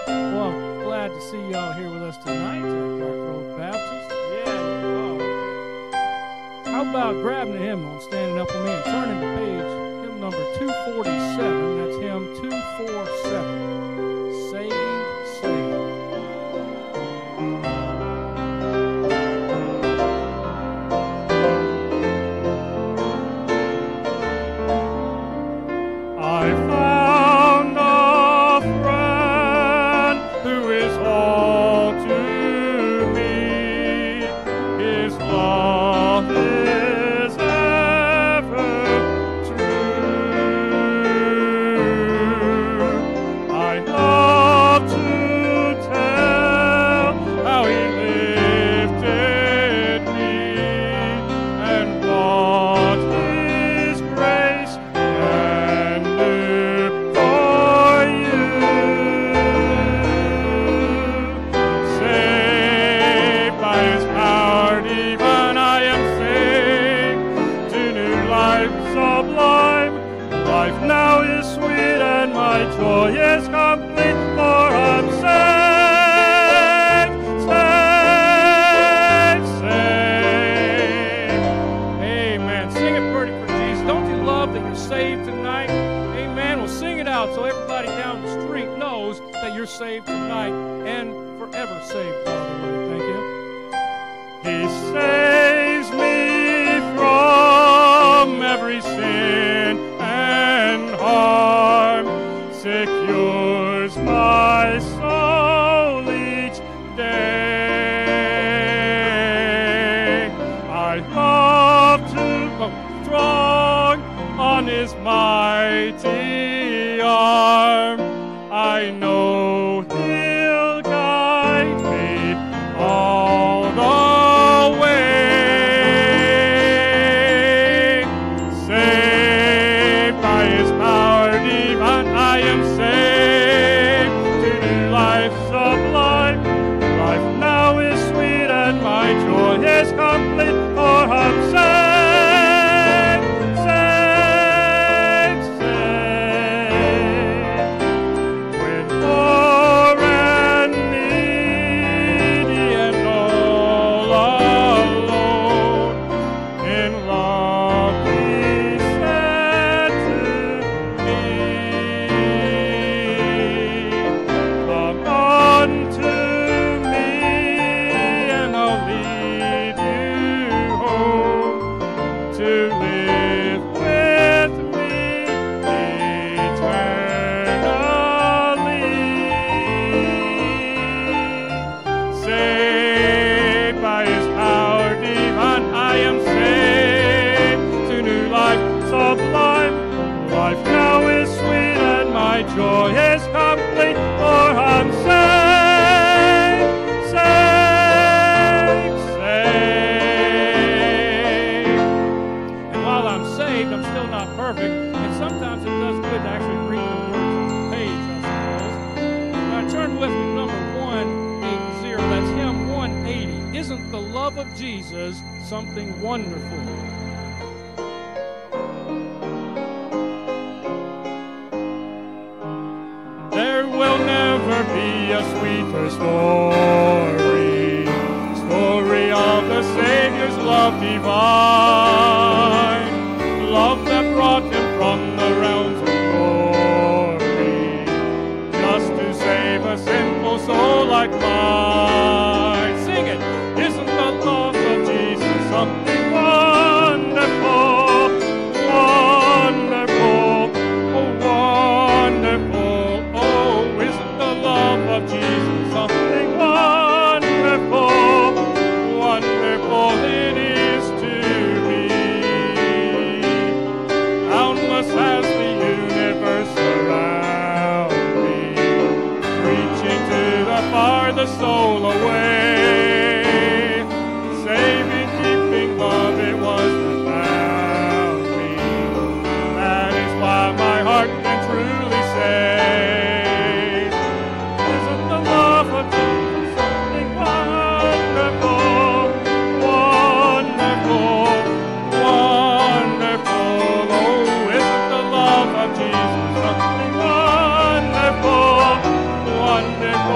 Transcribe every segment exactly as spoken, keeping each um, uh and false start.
Well, I'm glad to see y'all here with us tonight at Dark Road Baptist. Yeah. Oh, okay. How about grabbing a hymnal and standing up with me and turning to page hymn number two forty-seven. That's hymn two forty-seven. Saved, Saved. Saved tonight and forever saved, by the way. Thank you. He saves me from every sin and harm, secures my soul each day. I love to go strong on his mighty arm. I know joy is complete, for I'm saved, saved, saved. And while I'm saved, I'm still not perfect, and sometimes it does good to actually read the words on the page, I suppose. Now turn with me number one eighty, that's hymn one eighty. Isn't the love of Jesus something wonderful? Be a sweeter story, story of the Savior's love divine, love that brought him from the realms of glory, just to save a sinful soul like mine. Sing it! Isn't the love of Jesus something wonderful, wonderful, oh wonderful? Of Jesus, something wonderful, wonderful it is to me. Boundless as the universe around me, reaching to the farthest soul away, saving, keeping love, it was that found me. That is why my heart can truly say, wonderful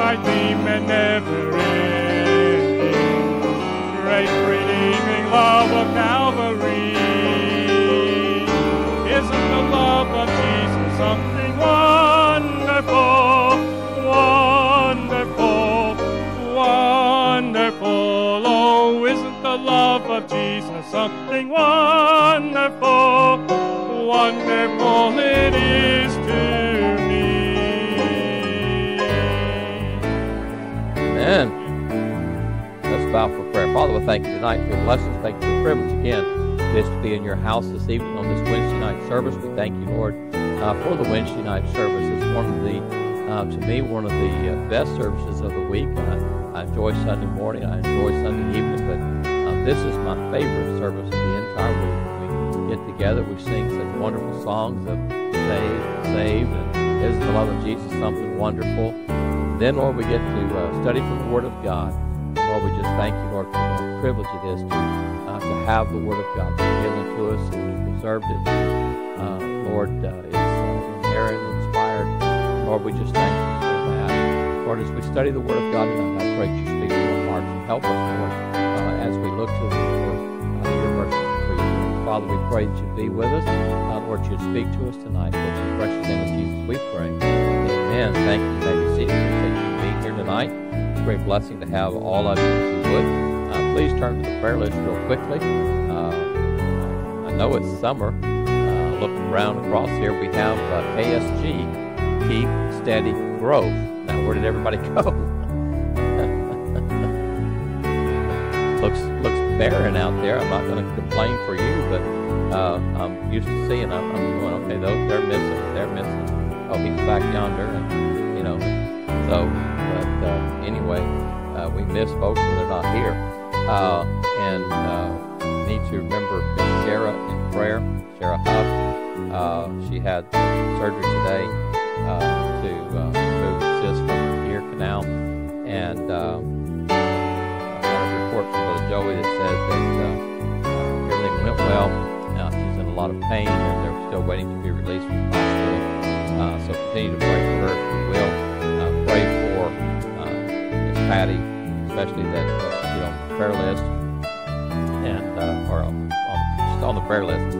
redeem and never ending, great redeeming love of Calvary. Isn't the love of Jesus something wonderful, wonderful, wonderful? Oh, isn't the love of Jesus something wonderful, wonderful it is to me. Amen. Let's bow for prayer. Father, we thank you tonight for your blessings. Thank you for the privilege again just to be in your house this evening on this Wednesday night service. We thank you, Lord, uh, for the Wednesday night service. It's one of the, uh, to me, one of the uh, best services of the week. I, I enjoy Sunday morning. I enjoy Sunday evening, but uh, this is my favorite service of the entire week. We get together, we sing such wonderful songs of saved, saved, and isn't the love of Jesus something wonderful? Then, Lord, we get to uh, study from the Word of God. Lord, we just thank you, Lord, for the privilege it is to uh, to have the Word of God given to us and to preserve it. Uh, Lord, uh, it's uh, inerrant, inspired. Lord, we just thank you for that. Lord, as we study the Word of God tonight, I pray that you speak to our hearts and help us, Lord, uh, as we look to the Lord, uh, your mercy for you. Father, we pray that you be with us. Uh, Lord, you speak to us tonight. Lord, in the precious name of Jesus, we pray. Amen. Thank you. May you see us. Thank you for being here tonight. It's a great blessing to have all of you, if you would. Uh, please turn to the prayer list real quickly. Uh, I know it's summer. Uh, looking around across here, we have uh, K S G, Keep Steady Growth. Now, where did everybody go? looks looks barren out there. I'm not going to complain for you, but uh, I'm used to seeing. I'm, I'm going, okay, those they're missing. They're missing. Oh, he's back yonder, and you know. So, but uh, anyway, uh, we miss folks when they're not here. Uh, and uh, need to remember Miss Shara in prayer, Shara Huff. Uh, she had surgery today uh, to uh, remove the cyst from her ear canal. And uh, I got a report from Brother Joey that says that uh, uh, everything went well. Now she's in a lot of pain, and they're still waiting to be released from the hospital. Uh, so continue to pray for her if you will. Uh, pray for uh, Miss Patty, especially that uh, she'll be on the prayer list, and uh, or on, on, just on the prayer list.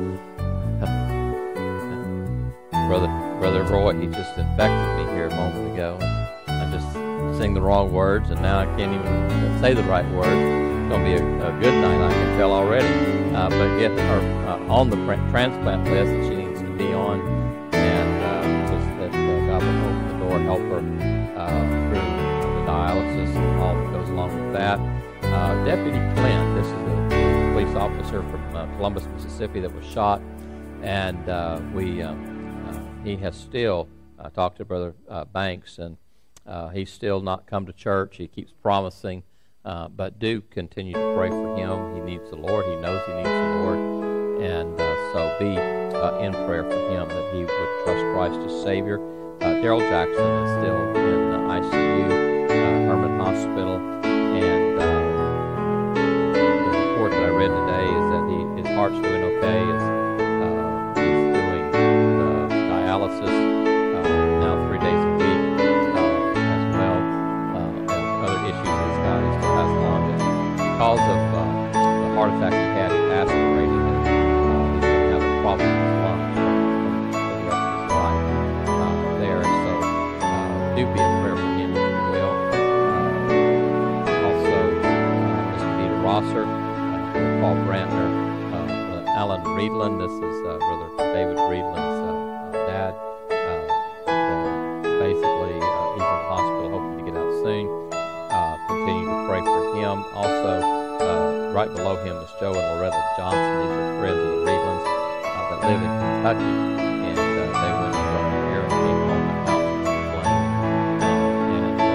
brother Brother Roy, he just infected me here a moment ago. I just sing the wrong words, and now I can't even say the right words. It's going to be a, a good night, I can tell already. Uh, but get her uh, on the transplant list that she needs to be on, and uh, just that uh, God will open the door, help her uh, through the dialysis and all that goes along with that. Uh, Deputy Clint, this is a police officer from uh, Columbus, Mississippi that was shot, and uh, we um, uh, he has still uh, talked to Brother uh, Banks, and uh, he's still not come to church. He keeps promising, uh, but do continue to pray for him. He needs the Lord. He knows he needs the Lord, and uh, so be uh, in prayer for him that he would trust Christ as Savior. Uh, Daryl Jackson is still in uh, I C U, uh, Herman Hospital, and uh, the report that I read today is that he, his heart's doing okay. It's, uh, he's doing uh, dialysis uh, now three days a week uh, as well, uh, and other issues he's got. He still has lung. Because of uh, the heart attack he had, he aspirated, and uh, he's going to have a problem with his lungs for the rest of his life uh, there. So uh, do be in prayer for him if you will. Uh, also, uh, Mister Peter Rosser, uh, Paul Brantner, uh, Alan Reedland. This is uh, Brother David Reedland's uh, uh, dad. Uh, uh, basically, uh, he's in the hospital, hoping to get out soon. Uh, continue to pray for him. Also, uh, right below him is Joe and Loretta Johnson. These are friends of the Reedlands uh, that live in Kentucky, and uh, they went from here and came home and out on the plane, uh, and uh,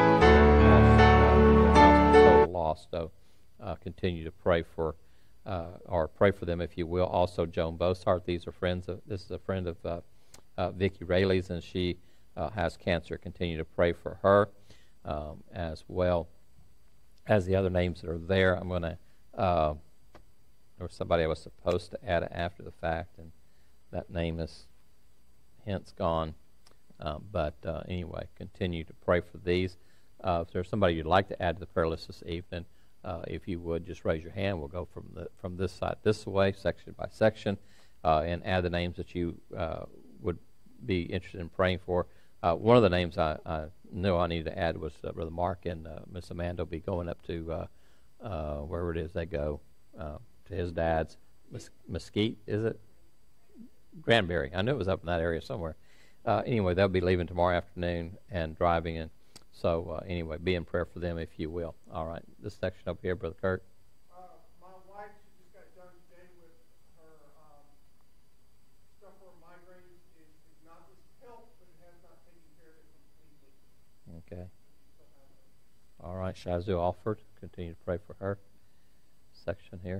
they lost uh, their house was total loss. So, uh, continue to pray for, uh, or pray for them if you will. Also, Joan Boshart. These are friends of. This is a friend of uh, uh, Vicki Rayleigh's, and she uh, has cancer. Continue to pray for her. Um, as well as the other names that are there. I'm going to, uh, there was somebody I was supposed to add after the fact, and that name is hence gone. Um, but uh, anyway, continue to pray for these. Uh, if there's somebody you'd like to add to the prayer list this evening, uh, if you would just raise your hand. We'll go from the from this side this way, section by section, uh, and add the names that you uh, would be interested in praying for. Uh, one of the names I, I knew I needed to add was uh, Brother Mark and uh, Miss Amanda will be going up to uh, uh, wherever it is they go, uh, to his dad's. Mes- Mesquite, is it? Granbury. I knew it was up in that area somewhere. Uh, anyway, they'll be leaving tomorrow afternoon and driving in. So uh, anyway, be in prayer for them if you will. All right, this section over here, Brother Kurt. Uh, my wife, she just got done today with her um, stuff for migraines. It is not just help, but it has not taken care of it completely. Okay. All right, Shazoo Alford, continue to pray for her. Section here.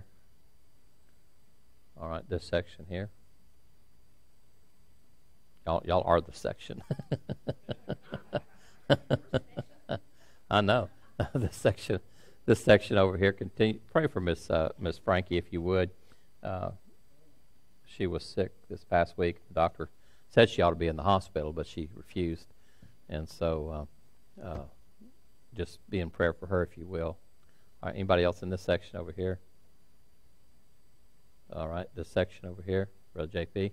All right, this section here. Y'all, y'all are the section. I know. this section, this section over here. Continue pray for Miss uh, Miss Frankie if you would. Uh, she was sick this past week. The doctor said she ought to be in the hospital, but she refused. And so, uh, uh, just be in prayer for her if you will. All right, anybody else in this section over here? All right, this section over here, Brother J P.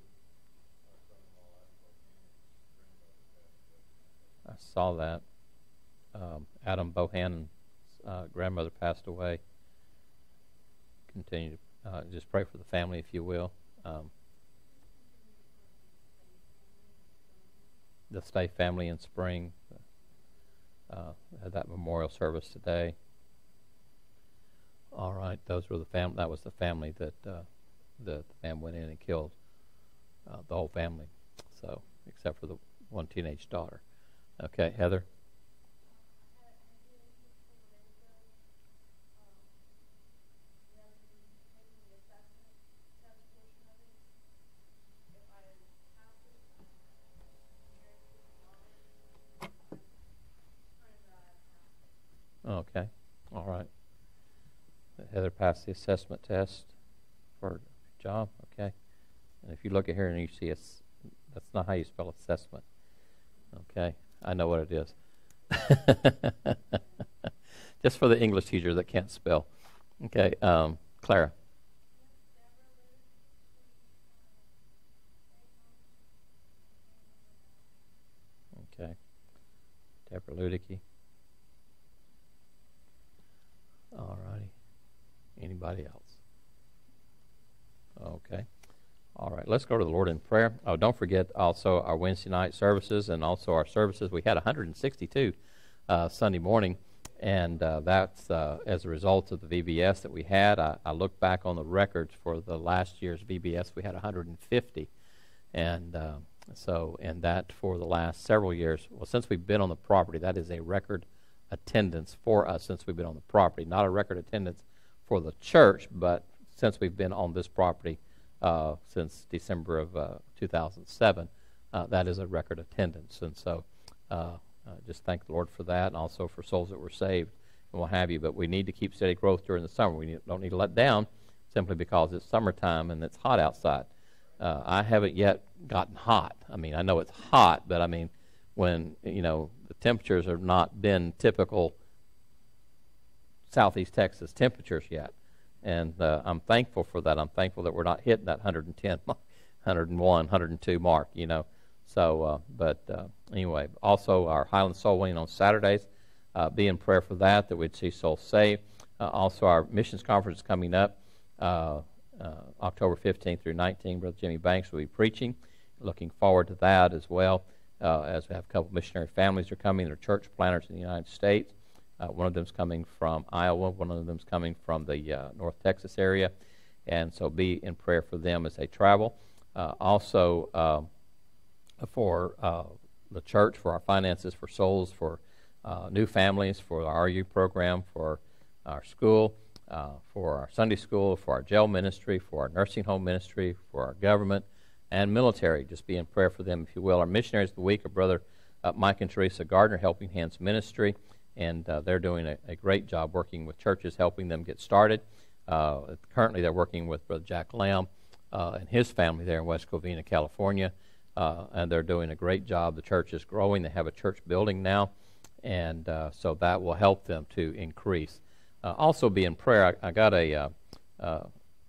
I saw that. Um, Adam Bohannon's uh, grandmother passed away. Continue to uh, just pray for the family, if you will. Um, the Stay family in Spring uh, had that memorial service today. All right, those were the fam. That was the family that uh, the man went in and killed uh, the whole family. So, except for the one teenage daughter. Okay, Heather. Okay, all right. Heather passed the assessment test for her job. Okay, and if you look at here and you see it's that's not how you spell assessment. Okay, I know what it is. Just for the English teacher that can't spell. Okay, um, Clara. Okay, Deborah Ludicky. All righty. Anybody else? Okay. All right, let's go to the Lord in prayer. Oh, don't forget also our Wednesday night services and also our services. We had one hundred sixty-two uh, Sunday morning, and uh, that's uh, as a result of the V B S that we had. I, I look back on the records for the last year's V B S. We had one hundred fifty, and uh, so and that for the last several years. Well, since we've been on the property, that is a record attendance for us since we've been on the property. Not a record attendance for the church, but since we've been on this property. Uh, since December of uh, two thousand seven, uh, that is a record attendance. And so uh, uh, just thank the Lord for that, and also for souls that were saved and what have you. But we need to keep steady growth during the summer. We need, don't need to let down simply because it's summertime and it's hot outside. Uh, I haven't yet gotten hot. I mean, I know it's hot, but I mean, when, you know, the temperatures have not been typical Southeast Texas temperatures yet. And uh, I'm thankful for that. I'm thankful that we're not hitting that one hundred ten, one hundred one, one hundred two mark, you know. So, uh, but uh, anyway, also our Highland Soul Winning on Saturdays. Uh, be in prayer for that, that we'd see souls saved. Uh, also, our missions conference is coming up uh, uh, October fifteenth through nineteenth. Brother Jimmy Banks will be preaching. Looking forward to that as well, uh, as we have a couple missionary families are coming. They're church planters in the United States. Uh, one of them is coming from Iowa. One of them is coming from the uh, North Texas area. And so be in prayer for them as they travel. Uh, also, uh, for uh, the church, for our finances, for souls, for uh, new families, for our R U program, for our school, uh, for our Sunday school, for our jail ministry, for our nursing home ministry, for our government and military. Just be in prayer for them, if you will. Our missionaries of the week are Brother uh, Mike and Teresa Gardner, Helping Hands Ministry. And uh, they're doing a, a great job working with churches, helping them get started. Uh, currently, they're working with Brother Jack Lamb uh, and his family there in West Covina, California, uh, and they're doing a great job. The church is growing. They have a church building now, and uh, so that will help them to increase. Uh, also, be in prayer. I, I got a. Uh, uh,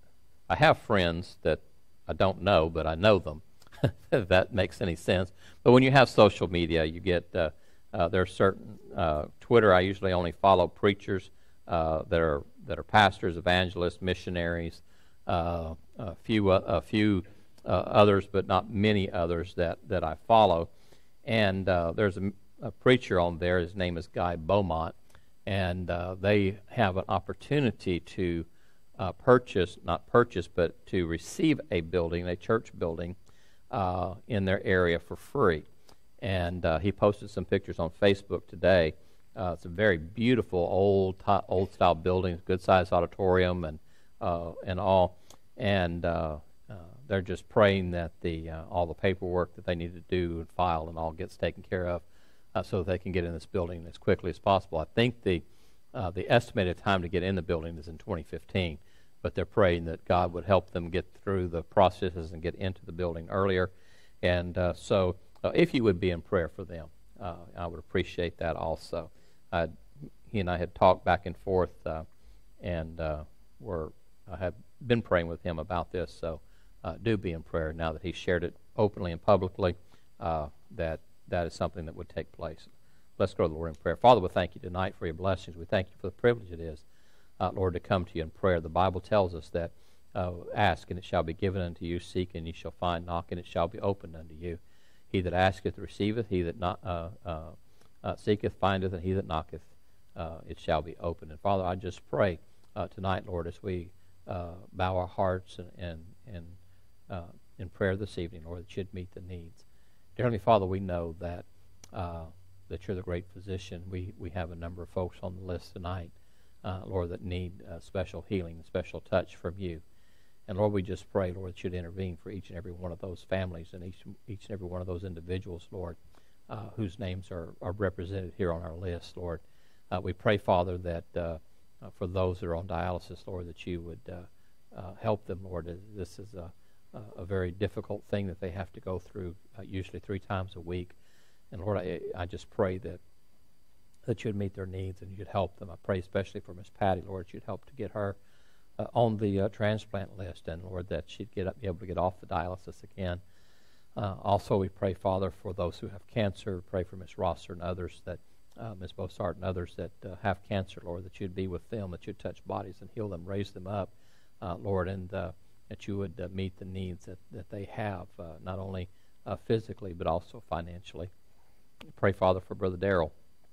I have friends that I don't know, but I know them. If that makes any sense. But when you have social media, you get uh, uh, there are certain uh, Twitter. I usually only follow preachers uh, that are that are pastors, evangelists, missionaries. Uh, a few uh, a few uh, others, but not many others that that I follow. And uh, there's a, a preacher on there. His name is Guy Beaumont, and uh, they have an opportunity to uh, purchase, not purchase, but to receive a building, a church building, uh, in their area for free. And uh, he posted some pictures on Facebook today. Uh, it's a very beautiful old old style building, good sized auditorium, and uh, and all. And uh, uh, they're just praying that the uh, all the paperwork that they need to do and file and all gets taken care of, uh, so that they can get in this building as quickly as possible. I think the uh, the estimated time to get in the building is in twenty fifteen, but they're praying that God would help them get through the processes and get into the building earlier. And uh, so, uh, if you would be in prayer for them, uh, I would appreciate that also. I'd, he and I had talked back and forth, uh, and uh, were I had been praying with him about this. So, uh, do be in prayer now that he shared it openly and publicly. Uh, that that is something that would take place. Let's go to the Lord in prayer. Father, we thank you tonight for your blessings. We thank you for the privilege it is, uh, Lord, to come to you in prayer. The Bible tells us that uh, ask and it shall be given unto you, seek and ye shall find, knock and it shall be opened unto you. He that asketh receiveth, he that not uh, uh, uh, seeketh findeth, and he that knocketh uh, it shall be opened. And Father, I just pray uh, tonight, Lord, as we uh, bow our hearts and and, and uh, in prayer this evening, Lord, that you'd meet the needs. Dear Heavenly Father, we know that uh, that you're the great physician. We we have a number of folks on the list tonight, uh, Lord, that need uh, special healing, special touch from you. And Lord, we just pray, Lord, that you'd intervene for each and every one of those families and each each and every one of those individuals, Lord, uh, whose names are, are represented here on our list, Lord. Uh, we pray, Father, that uh, uh, for those that are on dialysis, Lord, that you would uh, uh, help them, Lord. This is a, a very difficult thing that they have to go through, uh, usually three times a week. And Lord, I, I just pray that that you'd meet their needs and you'd help them. I pray especially for Miss Patty, Lord, that you'd help to get her Uh, on the uh, transplant list, and Lord, that she'd get up, be able to get off the dialysis again. Uh, also, we pray, Father, for those who have cancer. Pray for Miss Rosser and others, that uh, Miss Bossart and others that uh, have cancer, Lord, that you'd be with them, that you'd touch bodies and heal them, raise them up, uh, Lord, and uh, that you would uh, meet the needs that, that they have, uh, not only uh, physically but also financially. Pray, Father, for Brother Darrell,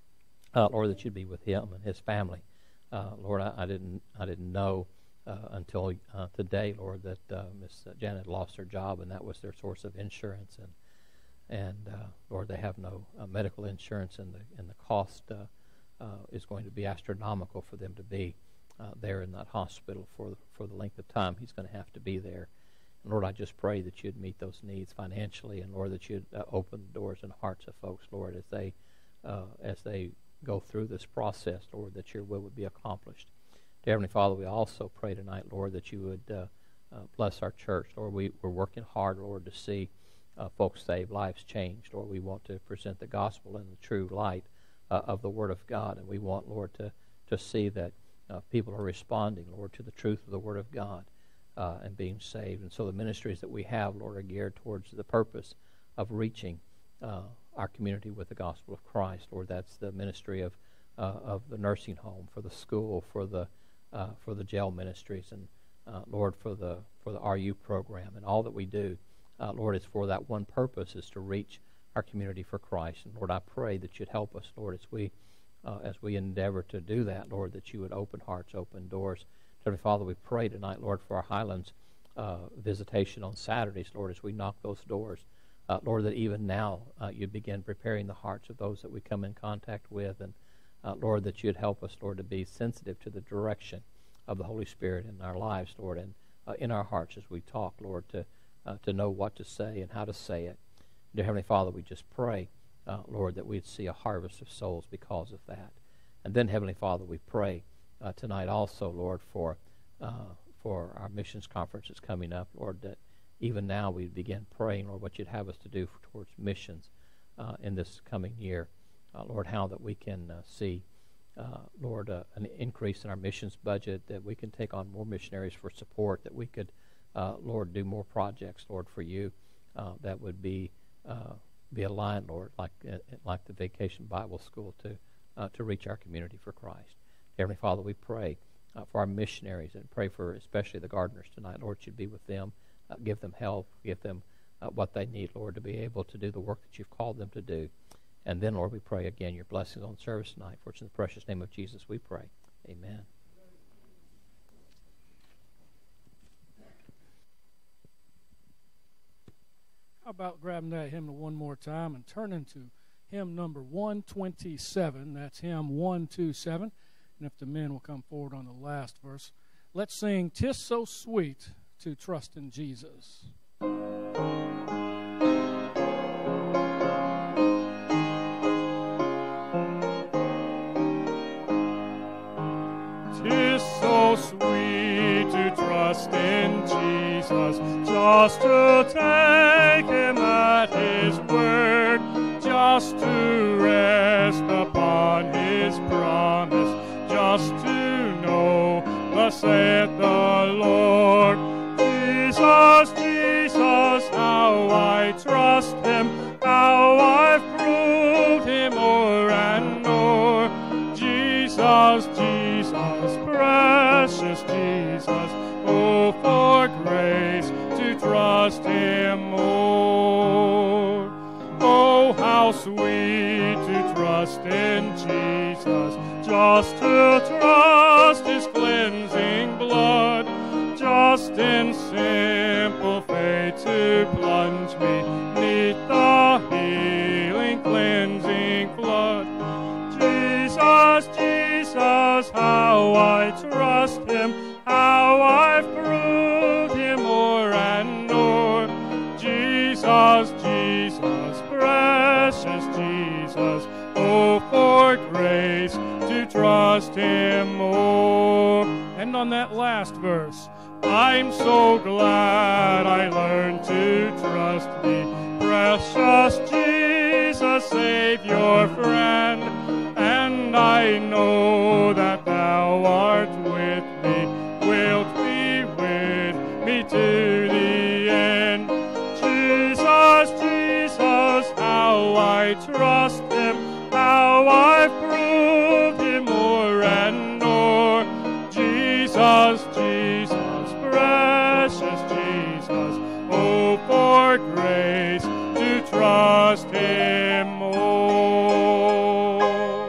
uh, Lord, that you'd be with him and his family. Uh, Lord, I, I didn't, I didn't know. Uh, until uh, today, Lord, that uh, Miss Janet lost her job, and that was their source of insurance, and and uh, Lord, they have no uh, medical insurance, and the and the cost uh, uh, is going to be astronomical for them to be uh, there in that hospital for the, for the length of time he's going to have to be there. And Lord, I just pray that you'd meet those needs financially, and Lord, that you'd uh, open the doors and hearts of folks, Lord, as they uh, as they go through this process, Lord, that your will would be accomplished. Dear Heavenly Father, we also pray tonight, Lord, that you would uh, uh, bless our church. Lord, we, we're working hard, Lord, to see uh, folks saved, lives changed. Lord, we want to present the gospel in the true light uh, of the Word of God, and we want, Lord, to, to see that uh, people are responding, Lord, to the truth of the Word of God uh, and being saved. And so the ministries that we have, Lord, are geared towards the purpose of reaching uh, our community with the gospel of Christ. Lord, that's the ministry of, uh, of the nursing home, for the school, for the Uh, for the jail ministries, and uh, Lord, for the for the R U program, and all that we do, uh, Lord, is for that one purpose, is to reach our community for Christ. And Lord, I pray that you'd help us, Lord, as we uh, as we endeavor to do that, Lord, that you would open hearts, open doors. Heavenly Father, we pray tonight, Lord, for our Highlands uh, visitation on Saturdays, Lord, as we knock those doors, uh, Lord, that even now uh, you'd begin preparing the hearts of those that we come in contact with, and Uh, Lord, that you'd help us, Lord, to be sensitive to the direction of the Holy Spirit in our lives, Lord, and uh, in our hearts as we talk, Lord, to uh, to know what to say and how to say it. Dear Heavenly Father, we just pray, uh, Lord, that we'd see a harvest of souls because of that. And then, Heavenly Father, we pray uh, tonight also, Lord, for uh, for our missions conference that's coming up, Lord, that even now we'd begin praying, Lord, what you'd have us to do for, towards missions uh, in this coming year. uh, Lord, how that we can uh, see, uh, Lord, uh, an increase in our missions budget, that we can take on more missionaries for support, that we could, uh, Lord, do more projects, Lord, for you uh, that would be uh, be aligned, Lord, like uh, like the Vacation Bible School to uh, to reach our community for Christ. Heavenly Father, we pray uh, for our missionaries and pray for especially the gardeners tonight. Lord, you'd be with them, uh, give them help, give them uh, what they need, Lord, to be able to do the work that you've called them to do. And then, Lord, we pray again your blessings on service tonight. For it's in the precious name of Jesus we pray. Amen. How about grabbing that hymn one more time and turning to hymn number one twenty-seven. That's hymn one twenty-seven. And if the men will come forward on the last verse, let's sing "'Tis So Sweet to Trust in Jesus." "'Tis so sweet to trust in Jesus, just to take him at his word, just to rest upon his promise, just to know, thus saith the Lord. Jesus, Jesus, how I trust him, how I've proved him o'er and o'er. Jesus, Jesus, precious Jesus, oh, for grace to trust him more. Oh, how sweet to trust in Jesus, just to trust his cleansing blood, just in simple faith to plunge me neath the healing, cleansing flood. Jesus, Jesus, how I trust him, how I've proved him o'er and o'er. Jesus, Jesus, precious Jesus, oh, for grace to trust him more. And on that last verse, I'm so glad I learned to trust thee, precious Jesus, Savior, friend. And I know that thou art with me, wilt be with me to the end. Jesus, Jesus, how I trust him, how I've proved him o'er and o'er. Jesus, Jesus, precious Jesus, oh, for grace to trust him more.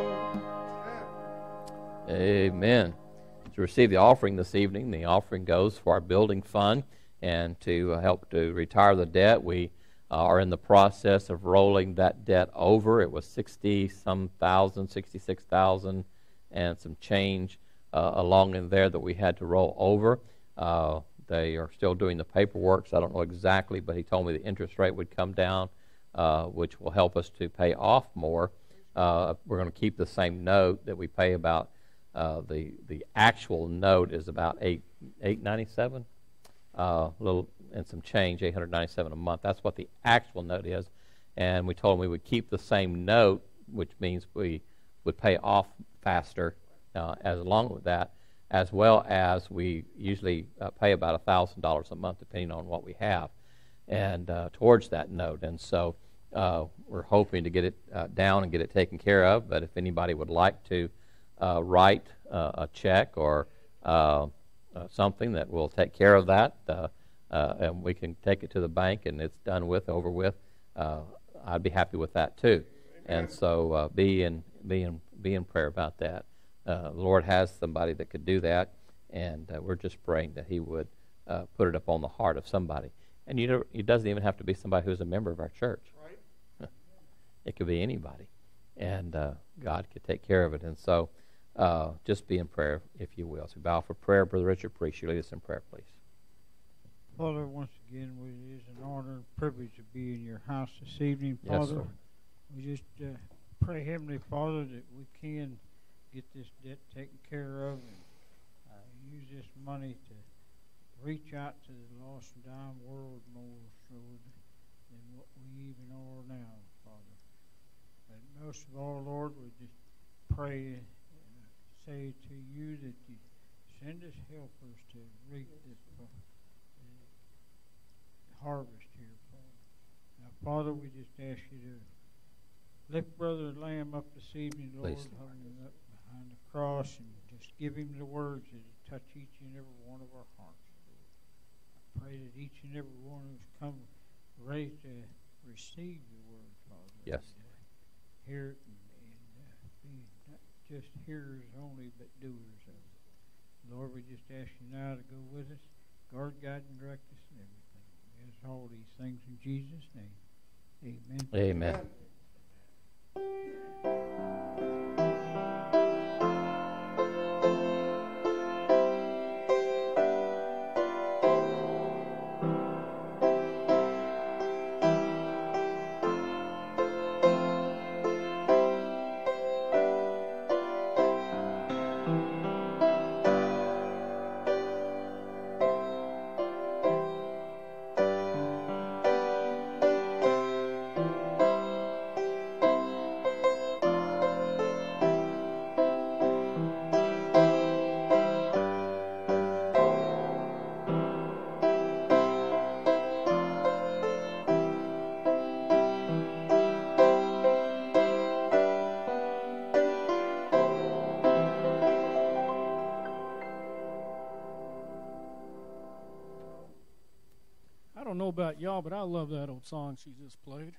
Amen. To receive the offering this evening, the offering goes for our building fund and to uh, help to retire the debt. We uh, are in the process of rolling that debt over. It was sixty some thousand, sixty-six thousand and some change uh, along in there that we had to roll over. Uh, they are still doing the paperwork, so I don't know exactly, but he told me the interest rate would come down, uh, which will help us to pay off more. Uh, we're going to keep the same note that we pay about. Uh, the the actual note is about eight eight ninety seven, uh, little and some change, eight hundred ninety seven a month. That's what the actual note is, and we told them we would keep the same note, which means we would pay off faster, uh, as along with that, as well as we usually uh, pay about a thousand dollars a month, depending on what we have, and uh, towards that note. And so uh, we're hoping to get it uh, down and get it taken care of. But if anybody would like to Uh, write uh, a check or uh, uh, something that will take care of that, uh, uh, and we can take it to the bank and it's done with, over with, uh, I'd be happy with that too. Amen. And so uh, be in be in be in prayer about that. Uh, the Lord has somebody that could do that, and uh, we're just praying that He would uh, put it up on the heart of somebody. And you know, it doesn't even have to be somebody who's a member of our church. Right. It could be anybody, and uh, God could take care of it. And so. Uh, just be in prayer, if you will. So bow for prayer. Brother Richard, Priest, you lead us in prayer, please. Father, once again, it is an honor and privilege to be in your house this evening, Yes, Father. sir. We just uh, pray, Heavenly Father, that we can get this debt taken care of and uh, use this money to reach out to the lost and dying world more so than what we even are now, Father. But most of all, Lord, we just pray and say to you that you send us helpers to reap the, the harvest here, Father. Now, Father, we just ask you to lift Brother Lamb up this evening, Lord, Please. hold him up behind the cross, and just give him the words that touch each and every one of our hearts, Lord. I pray that each and every one of us come ready to receive your word, Father. Yes. And, uh, hear it and, and uh, be not just hearers only, but doers of it. Lord, we just ask you now to go with us, guard, guide, and direct us in everything. We ask all these things in Jesus' name. Amen. Amen. Amen. I don't know about y'all, but I love that old song she just played.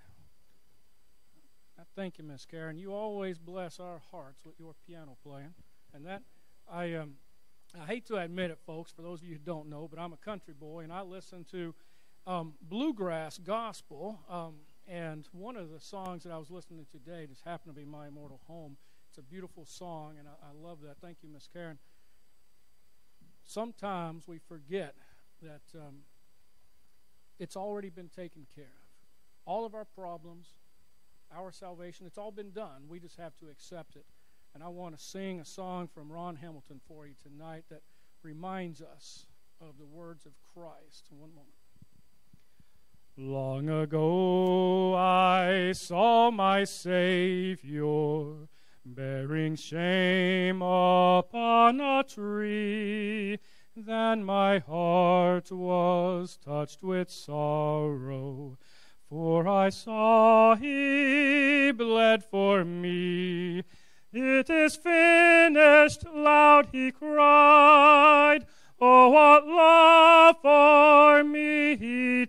I thank you, Miss Karen. You always bless our hearts with your piano playing. And that, I um, I hate to admit it, folks, for those of you who don't know, but I'm a country boy, and I listen to um, bluegrass gospel. Um, and one of the songs that I was listening to today just happened to be My Immortal Home. It's a beautiful song, and I, I love that. Thank you, Miss Karen. Sometimes we forget that um, it's already been taken care of. All of our problems, our salvation, it's all been done. We just have to accept it. And I want to sing a song from Ron Hamilton for you tonight that reminds us of the words of Christ. One moment. Long ago I saw my Savior bearing shame upon a tree. Then my heart was touched with sorrow, for I saw he bled for me. It is finished, loud he cried. Oh, what love for me he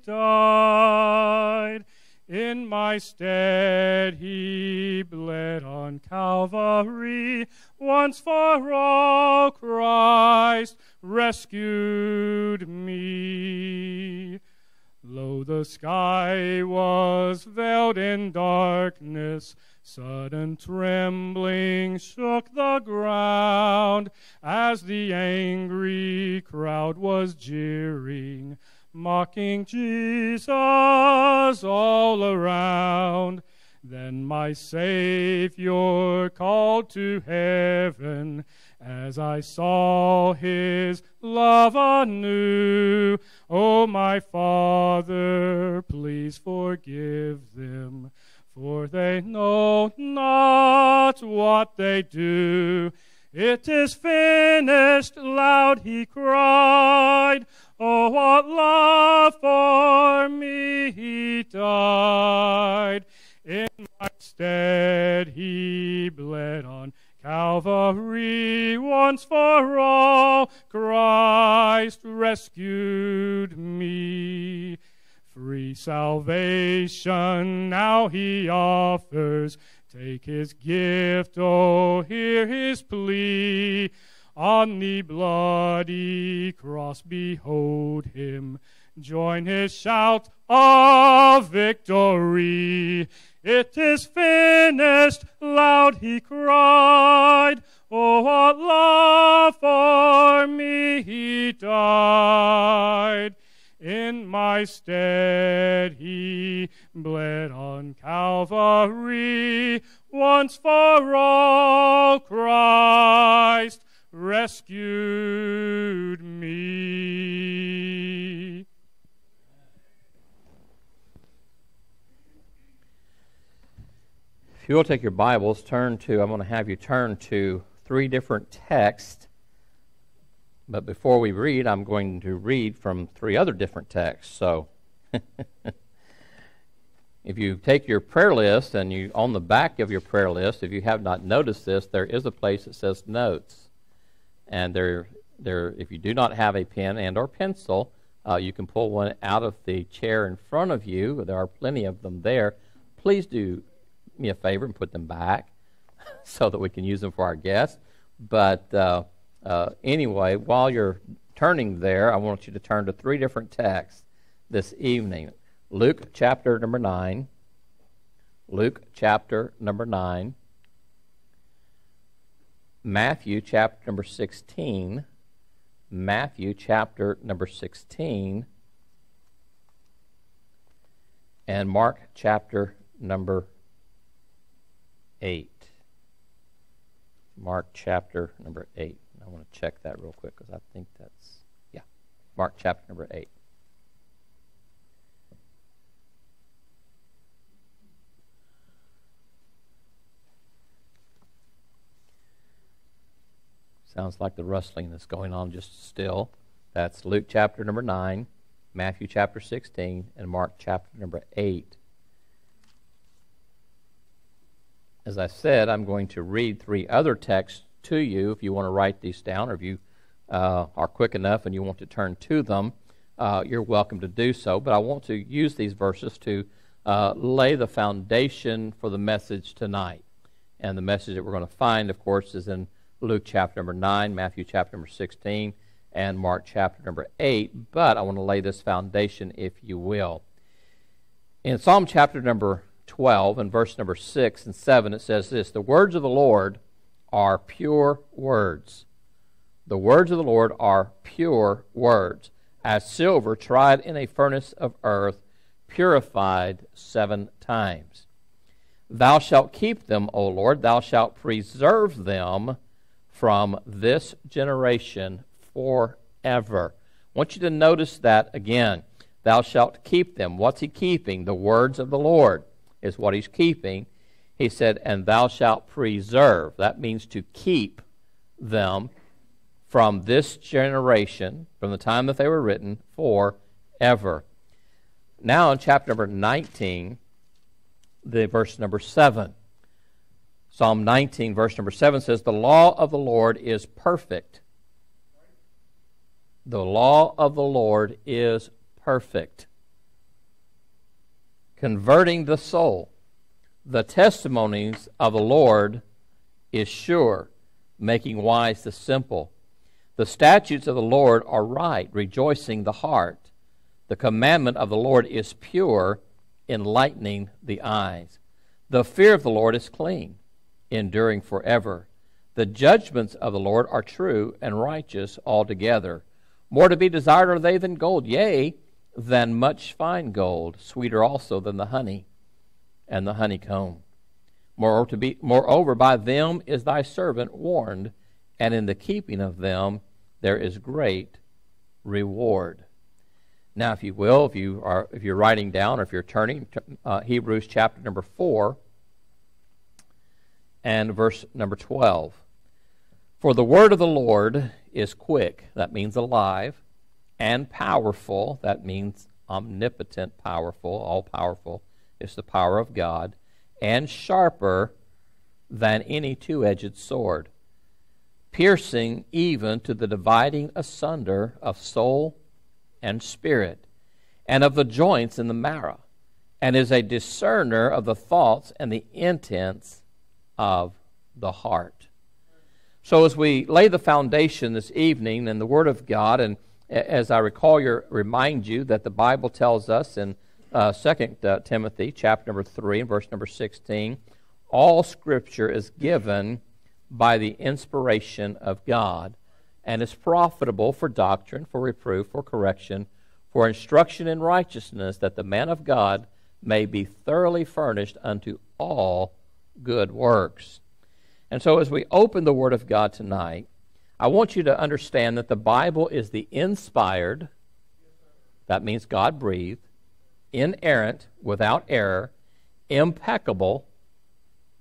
died. In my stead he bled on Calvary. Once for all Christ rescued me. Lo, the sky was veiled in darkness. Sudden trembling shook the ground as the angry crowd was jeering, mocking Jesus all around. Then my Savior called to heaven as I saw his love anew. Oh, my Father, please forgive them, for they know not what they do. It is finished, loud he cried. Oh, what love for me he died. In my stead he bled on Calvary. Once for all Christ rescued me. Free salvation now he offers. Take his gift, oh, hear his plea. On the bloody cross behold him. Join his shout of victory. It is finished, loud he cried. Oh, what love for me he died. In my stead he bled on Calvary. Once for all Christ rescued me. If you will take your Bibles, turn to, I'm going to have you turn to three different texts. But before we read, I'm going to read from three other different texts. So if you take your prayer list and you, on the back of your prayer list, if you have not noticed this, there is a place that says notes. And there, there, if you do not have a pen and or pencil, uh, you can pull one out of the chair in front of you. There are plenty of them there. Please do me a favor and put them back so that we can use them for our guests. But uh, uh, anyway, while you're turning there, I want you to turn to three different texts this evening. Luke chapter number nine, Luke chapter number nine, Matthew chapter number sixteen, Matthew chapter number sixteen, and Mark chapter number eight. Mark chapter number eight. I want to check that real quick because I think that's, yeah, Mark chapter number eight. Sounds like the rustling that's going on just still. That's Luke chapter number nine, Matthew chapter sixteen, and Mark chapter number eight. As I said, I'm going to read three other texts to you. If you want to write these down, or if you uh, are quick enough and you want to turn to them, uh, you're welcome to do so. But I want to use these verses to uh, lay the foundation for the message tonight. And the message that we're going to find, of course, is in Luke chapter number nine, Matthew chapter number sixteen, and Mark chapter number eight. But I want to lay this foundation, if you will. In Psalm chapter number twelve and verse number six and seven, it says this: the words of the Lord are pure words. The words of the Lord are pure words, as silver tried in a furnace of earth, purified seven times. Thou shalt keep them, O Lord, thou shalt preserve them from this generation forever. I want you to notice that again. Thou shalt keep them. What's he keeping? The words of the Lord is what he's keeping. He said, and thou shalt preserve. That means to keep them from this generation, from the time that they were written, forever. Now in chapter number nineteen, the verse number seven. Psalm nineteen, verse number seven says, the law of the Lord is perfect. The law of the Lord is perfect, converting the soul. The testimonies of the Lord is sure, making wise the simple. The statutes of the Lord are right, rejoicing the heart. The commandment of the Lord is pure, enlightening the eyes. The fear of the Lord is clean, enduring forever. The judgments of the Lord are true and righteous altogether. More to be desired are they than gold, yea, than much fine gold, sweeter also than the honey and the honeycomb. Moreover, to be, moreover, by them is thy servant warned, and in the keeping of them there is great reward. Now, if you will, if you are, if you're writing down, or if you're turning, to, uh, Hebrews chapter number four and verse number twelve. For the word of the Lord is quick, that means alive, and powerful, that means omnipotent, powerful, all-powerful. It's the power of God, and sharper than any two-edged sword, piercing even to the dividing asunder of soul and spirit, and of the joints in the marrow, and is a discerner of the thoughts and the intents of the heart. So as we lay the foundation this evening in the Word of God, and as I recall, you remind you that the Bible tells us in uh, Second uh, Timothy chapter number three and verse number sixteen, all Scripture is given by the inspiration of God, and is profitable for doctrine, for reproof, for correction, for instruction in righteousness, that the man of God may be thoroughly furnished unto all good works. And so as we open the Word of God tonight, I want you to understand that the Bible is the inspired, that means God-breathed, inerrant, without error, impeccable,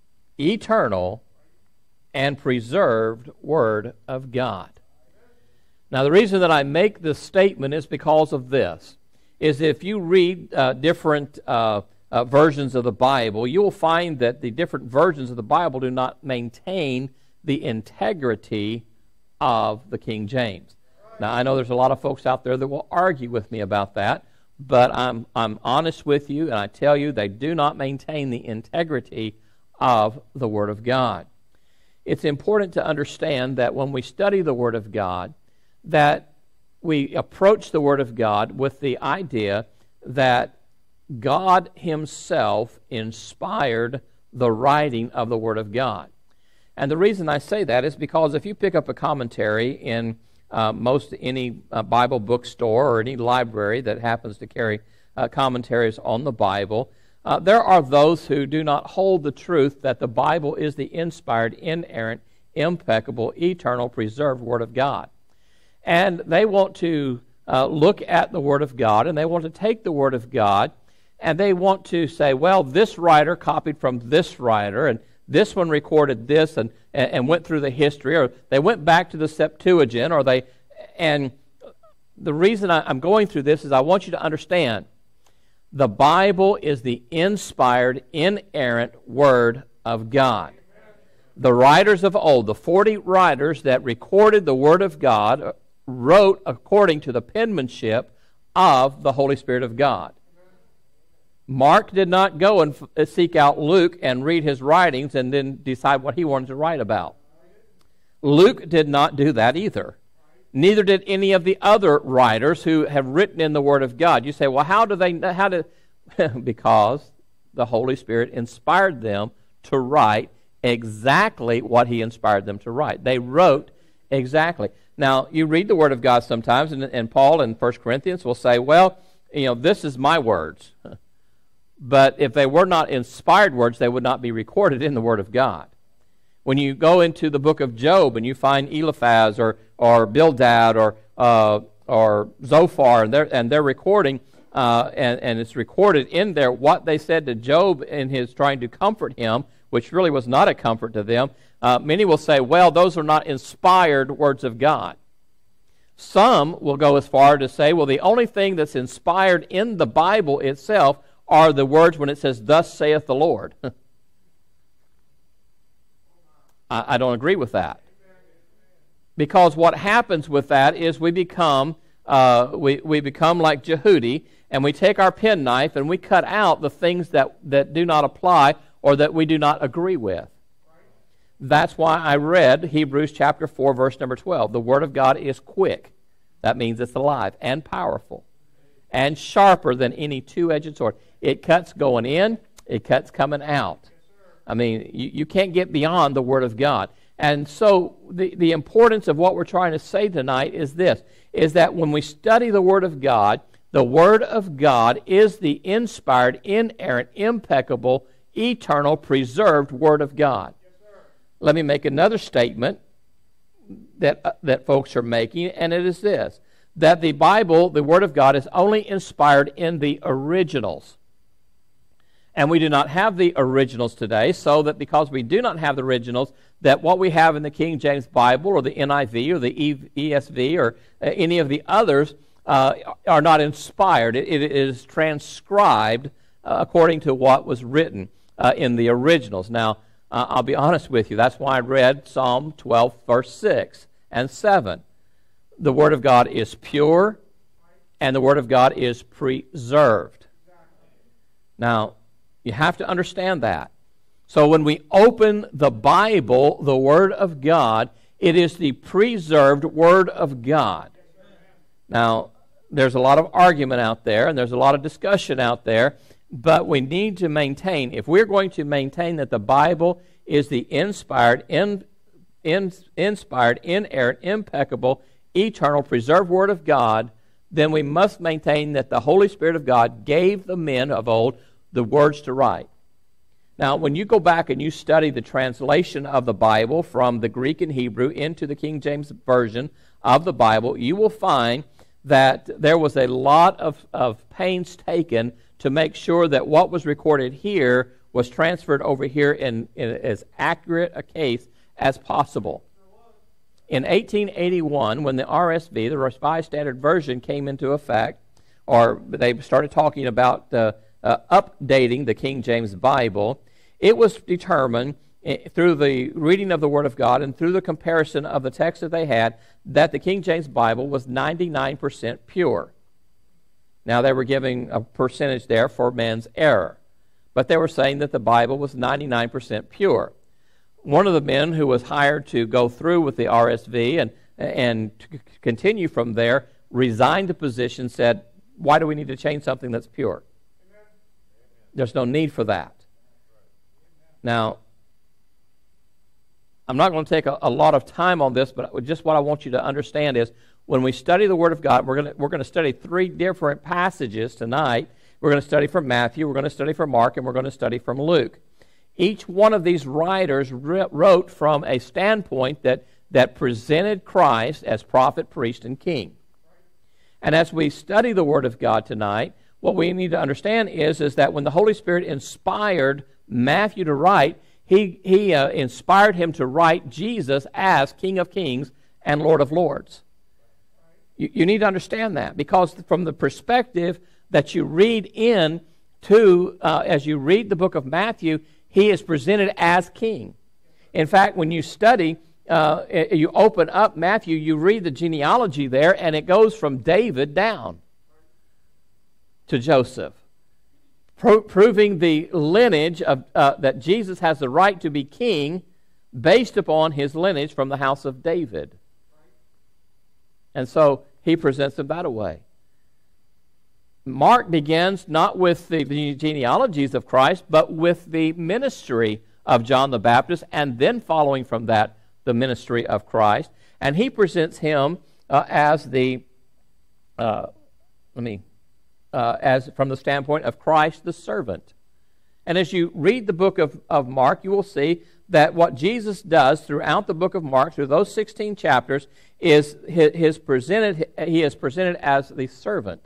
eternal, and preserved Word of God. Now, the reason that I make this statement is because of this, is if you read uh, different uh, uh, versions of the Bible, you will find that the different versions of the Bible do not maintain the integrity of the King James. Now, I know there's a lot of folks out there that will argue with me about that, but I'm, I'm honest with you, and I tell you they do not maintain the integrity of the Word of God. It's important to understand that when we study the Word of God, that we approach the Word of God with the idea that God Himself inspired the writing of the Word of God. And the reason I say that is because if you pick up a commentary in uh, most any uh, Bible bookstore or any library that happens to carry uh, commentaries on the Bible, uh, there are those who do not hold the truth that the Bible is the inspired, inerrant, impeccable, eternal, preserved Word of God. And they want to uh, look at the Word of God, and they want to take the Word of God, and they want to say, well, this writer copied from this writer, and this one recorded this and, and went through the history, or they went back to the Septuagint, or they, and the reason I, I'm going through this is I want you to understand the Bible is the inspired, inerrant Word of God. The writers of old, the forty writers that recorded the Word of God, wrote according to the penmanship of the Holy Spirit of God. Mark did not go and f- seek out Luke and read his writings and then decide what he wanted to write about. Luke did not do that either. Neither did any of the other writers who have written in the Word of God. You say, well, how do they, how do, because the Holy Spirit inspired them to write exactly what He inspired them to write. They wrote exactly. Now, you read the Word of God sometimes, and, and Paul in First Corinthians will say, well, you know, this is my words. But if they were not inspired words, they would not be recorded in the Word of God. When you go into the book of Job and you find Eliphaz or or Bildad or uh, or Zophar, and they're and they're recording, uh, and and it's recorded in there what they said to Job in his trying to comfort him, which really was not a comfort to them. Uh, many will say, well, those are not inspired words of God. Some will go as far to say, well, the only thing that's inspired in the Bible itself are the words when it says, thus saith the Lord. I, I don't agree with that. Because what happens with that is we become uh, we, we become like Jehudi, and we take our penknife and we cut out the things that, that do not apply or that we do not agree with. That's why I read Hebrews chapter four, verse number twelve. The Word of God is quick. That means it's alive and powerful and sharper than any two-edged sword. It cuts going in, it cuts coming out. I mean, you, you can't get beyond the Word of God. And so the, the importance of what we're trying to say tonight is this, is that when we study the Word of God, the Word of God is the inspired, inerrant, impeccable, eternal, preserved Word of God. Let me make another statement that uh, that folks are making, and it is this, that the Bible, the Word of God, is only inspired in the originals. And we do not have the originals today, so that because we do not have the originals, that what we have in the King James Bible or the N I V or the E S V or uh, any of the others uh, are not inspired. It, it is transcribed uh, according to what was written uh, in the originals. Now, Uh, I'll be honest with you. That's why I read Psalm twelve, verse six and seven. The Word of God is pure, and the Word of God is preserved. Now, you have to understand that. So when we open the Bible, the Word of God, it is the preserved Word of God. Now, there's a lot of argument out there, and there's a lot of discussion out there, but we need to maintain, if we're going to maintain that the Bible is the inspired, in, in, inspired, inerrant, impeccable, eternal, preserved Word of God, then we must maintain that the Holy Spirit of God gave the men of old the words to write. Now, when you go back and you study the translation of the Bible from the Greek and Hebrew into the King James Version of the Bible, you will find that there was a lot of, of pains taken to make sure that what was recorded here was transferred over here in, in as accurate a case as possible. In eighteen eighty-one, when the R S V, the Revised Standard Version, came into effect, or they started talking about uh, uh, updating the King James Bible, it was determined uh, through the reading of the Word of God and through the comparison of the text that they had that the King James Bible was ninety-nine percent pure. Now, they were giving a percentage there for man's error, but they were saying that the Bible was ninety-nine percent pure. One of the men who was hired to go through with the R S V and, and to continue from there resigned the position, said, why do we need to change something that's pure? Amen. There's no need for that. Now, I'm not going to take a, a lot of time on this, but just what I want you to understand is when we study the Word of God, we're going to, we're going to study three different passages tonight. We're going to study from Matthew, we're going to study from Mark, and we're going to study from Luke. Each one of these writers wrote from a standpoint that, that presented Christ as prophet, priest, and king. And as we study the Word of God tonight, what we need to understand is, is that when the Holy Spirit inspired Matthew to write, he, he uh, inspired him to write Jesus as King of Kings and Lord of Lords. You, you need to understand that, because from the perspective that you read in to, uh, as you read the book of Matthew, he is presented as king. In fact, when you study, uh, you open up Matthew, you read the genealogy there, and it goes from David down to Joseph, pro- proving the lineage of uh, that Jesus has the right to be king based upon his lineage from the house of David. And so he presents them that way. Mark begins not with the genealogies of Christ, but with the ministry of John the Baptist, and then following from that, the ministry of Christ. And he presents him uh, as the, uh, let me, uh, as from the standpoint of Christ the servant. And as you read the book of, of Mark, you will see that what Jesus does throughout the book of Mark, through those sixteen chapters, is his, his presented, he is presented as the servant.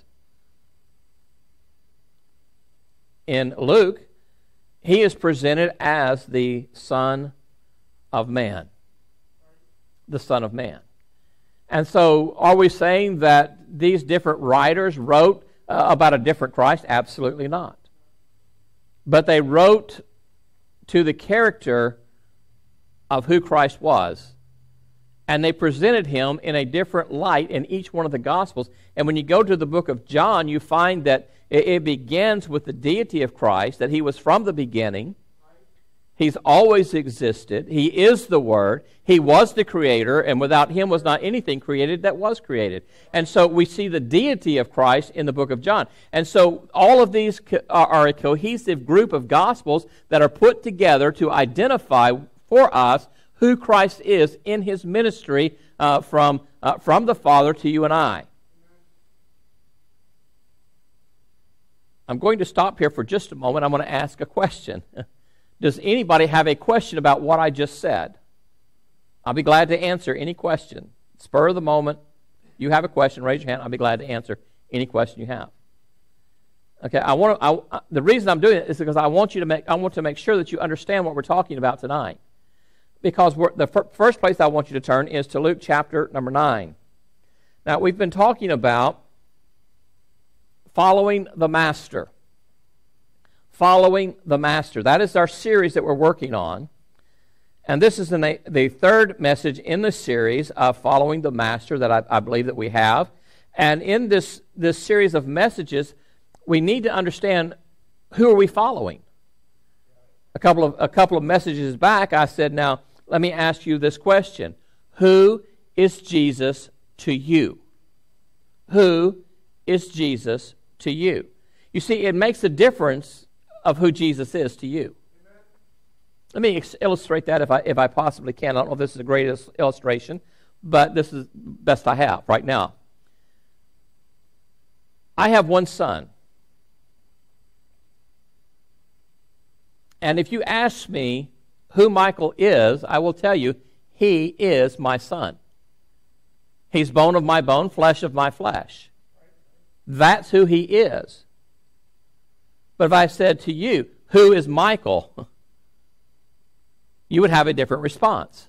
In Luke, he is presented as the Son of Man. The Son of Man. And so, are we saying that these different writers wrote uh, about a different Christ? Absolutely not. But they wrote to the character of who Christ was. And they presented him in a different light in each one of the Gospels. And when you go to the book of John, you find that it begins with the deity of Christ, that he was from the beginning. He's always existed. He is the Word. He was the Creator, and without him was not anything created that was created. And so we see the deity of Christ in the book of John. And so all of these are a cohesive group of Gospels that are put together to identify for us who Christ is in his ministry uh, from, uh, from the Father to you and I. I'm going to stop here for just a moment. I'm going to ask a question. Does anybody have a question about what I just said? I'll be glad to answer any question. Spur of the moment. You have a question, raise your hand. I'll be glad to answer any question you have. Okay, I want to, I, the reason I'm doing it is because I want you to make I want to make sure that you understand what we're talking about tonight. Because we're, the fir- first place I want you to turn is to Luke chapter number nine. Now, we've been talking about following the Master. Following the Master. That is our series that we're working on. And this is the, the third message in the series of Following the Master that I, I believe that we have. And in this, this series of messages, we need to understand, who are we following? A couple of, a couple of messages back, I said, now, let me ask you this question. Who is Jesus to you? Who is Jesus to you? You see, it makes a difference of who Jesus is to you. Amen. Let me ex- illustrate that if I if I possibly can. I don't know if this is the greatest illustration, but this is the best I have right now. I have one son. And if you ask me who Michael is, I will tell you, he is my son. He's bone of my bone, flesh of my flesh. That's who he is. But if I said to you, who is Michael, you would have a different response.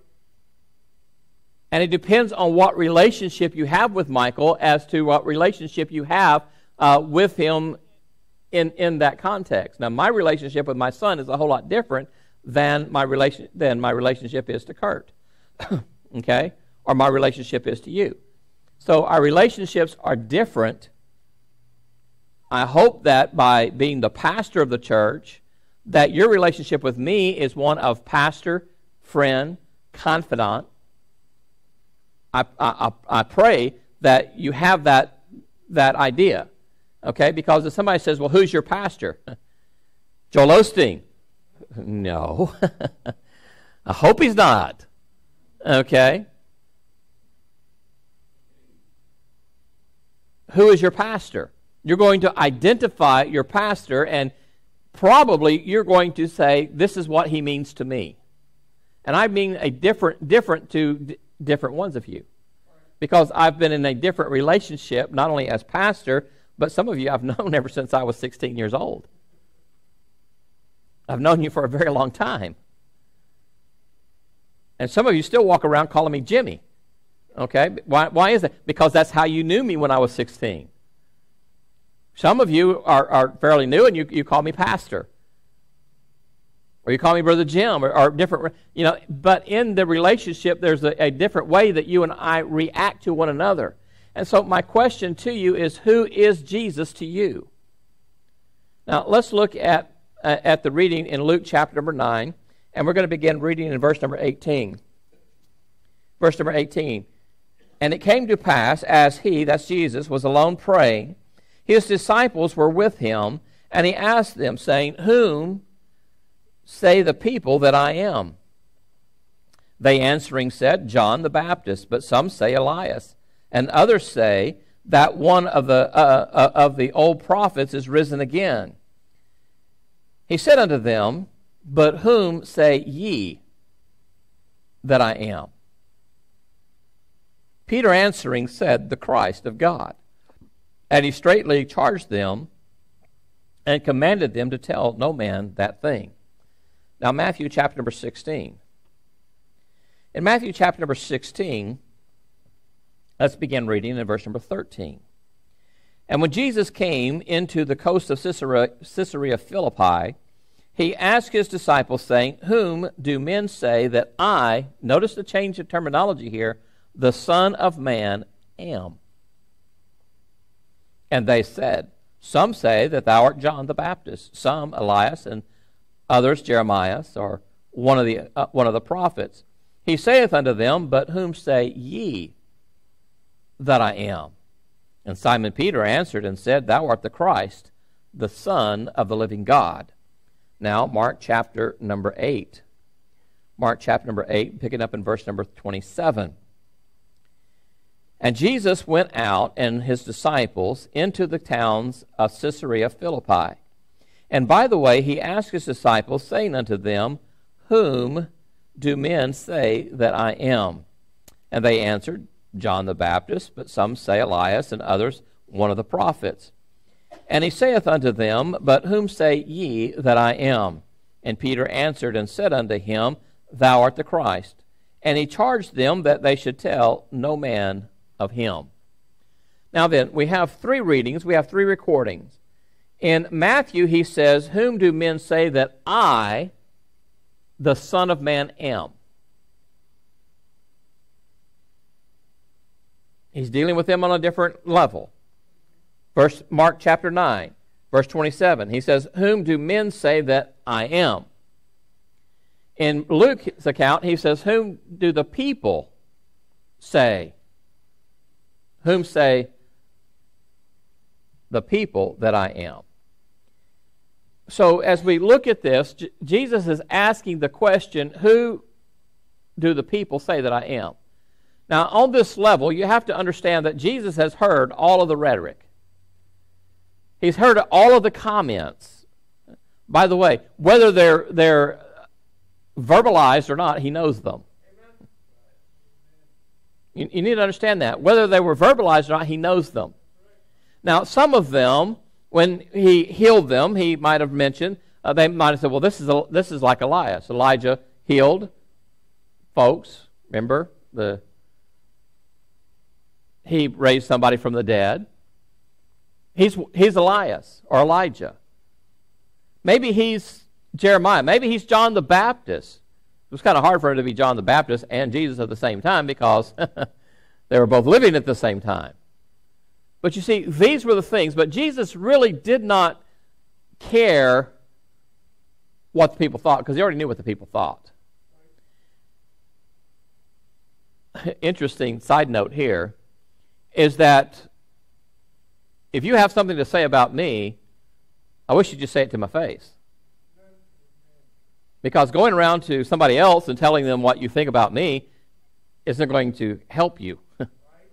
And it depends on what relationship you have with Michael as to what relationship you have uh, with him in, in that context. Now, my relationship with my son is a whole lot different than my relation than my relationship is to Kurt, okay, or my relationship is to you. So our relationships are different. I hope that by being the pastor of the church, that your relationship with me is one of pastor, friend, confidant. I, I, I pray that you have that, that idea, okay? Because if somebody says, well, who's your pastor? Joel Osteen. No. I hope he's not, okay? Who is your pastor? You're going to identify your pastor, and probably you're going to say, this is what he means to me. And I mean a different, different to d- different ones of you. Because I've been in a different relationship, not only as pastor, but some of you I've known ever since I was sixteen years old. I've known you for a very long time. And some of you still walk around calling me Jimmy. Okay? Why, why is that? Because that's how you knew me when I was sixteen. Some of you are, are fairly new, and you, you call me pastor. Or you call me Brother Jim, or, or different, you know, but in the relationship, there's a, a different way that you and I react to one another. And so my question to you is, who is Jesus to you? Now, let's look at, uh, at the reading in Luke chapter number nine, and we're going to begin reading in verse number eighteen. Verse number eighteen. And it came to pass, as he, that's Jesus, was alone praying, his disciples were with him, and he asked them, saying, whom say the people that I am? They answering said, John the Baptist, but some say Elias, and others say that one of the uh, uh, of the old prophets is risen again. He said unto them, but whom say ye that I am? Peter answering said, the Christ of God. And he straightly charged them and commanded them to tell no man that thing. Now, Matthew chapter number sixteen. In Matthew chapter number sixteen, let's begin reading in verse number thirteen. And when Jesus came into the coast of Caesarea, Caesarea Philippi, he asked his disciples, saying, whom do men say that I, notice the change of terminology here, the Son of Man am? And they said, some say that thou art John the Baptist, some Elias, and others Jeremiah, or one of the uh, one of the prophets. He saith unto them, but whom say ye that I am? And Simon Peter answered and said, thou art the Christ, the Son of the living God. Now, Mark chapter number eight. Mark chapter number eight, picking up in verse number twenty-seven. And Jesus went out and his disciples into the towns of Caesarea Philippi. And by the way, he asked his disciples, saying unto them, whom do men say that I am? And they answered, John the Baptist, but some say Elias, and others one of the prophets. And he saith unto them, but whom say ye that I am? And Peter answered and said unto him, thou art the Christ. And he charged them that they should tell no man of him. Now then, we have three readings, we have three recordings. In Matthew, he says, whom do men say that I, the Son of Man, am? He's dealing with them on a different level. Verse Mark chapter nine, verse twenty-seven, he says, whom do men say that I am? In Luke's account, he says, whom do the people say? Whom say the people that I am? So as we look at this, J- Jesus is asking the question, who do the people say that I am? Now, on this level, you have to understand that Jesus has heard all of the rhetoric. He's heard all of the comments. By the way, whether they're, they're verbalized or not, he knows them. You, you need to understand that. Whether they were verbalized or not, he knows them. Now, some of them, when he healed them, he might have mentioned, uh, they might have said, well, this is, a, this is like Elias. Elijah healed folks. Remember? the He raised somebody from the dead. He's, he's Elias or Elijah. Maybe he's Jeremiah. Maybe he's John the Baptist. It was kind of hard for him to be John the Baptist and Jesus at the same time because they were both living at the same time. But you see, these were the things. But Jesus really did not care what the people thought because he already knew what the people thought. Interesting side note here is that if you have something to say about me, I wish you'd just say it to my face. Because going around to somebody else and telling them what you think about me isn't going to help you. And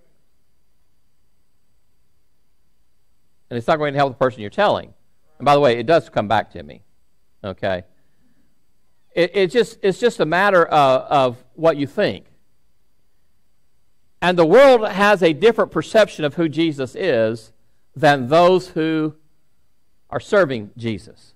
it's not going to help the person you're telling. And by the way, it does come back to me. Okay? It, it just, it's just a matter of, of what you think. And the world has a different perception of who Jesus is than those who are serving Jesus.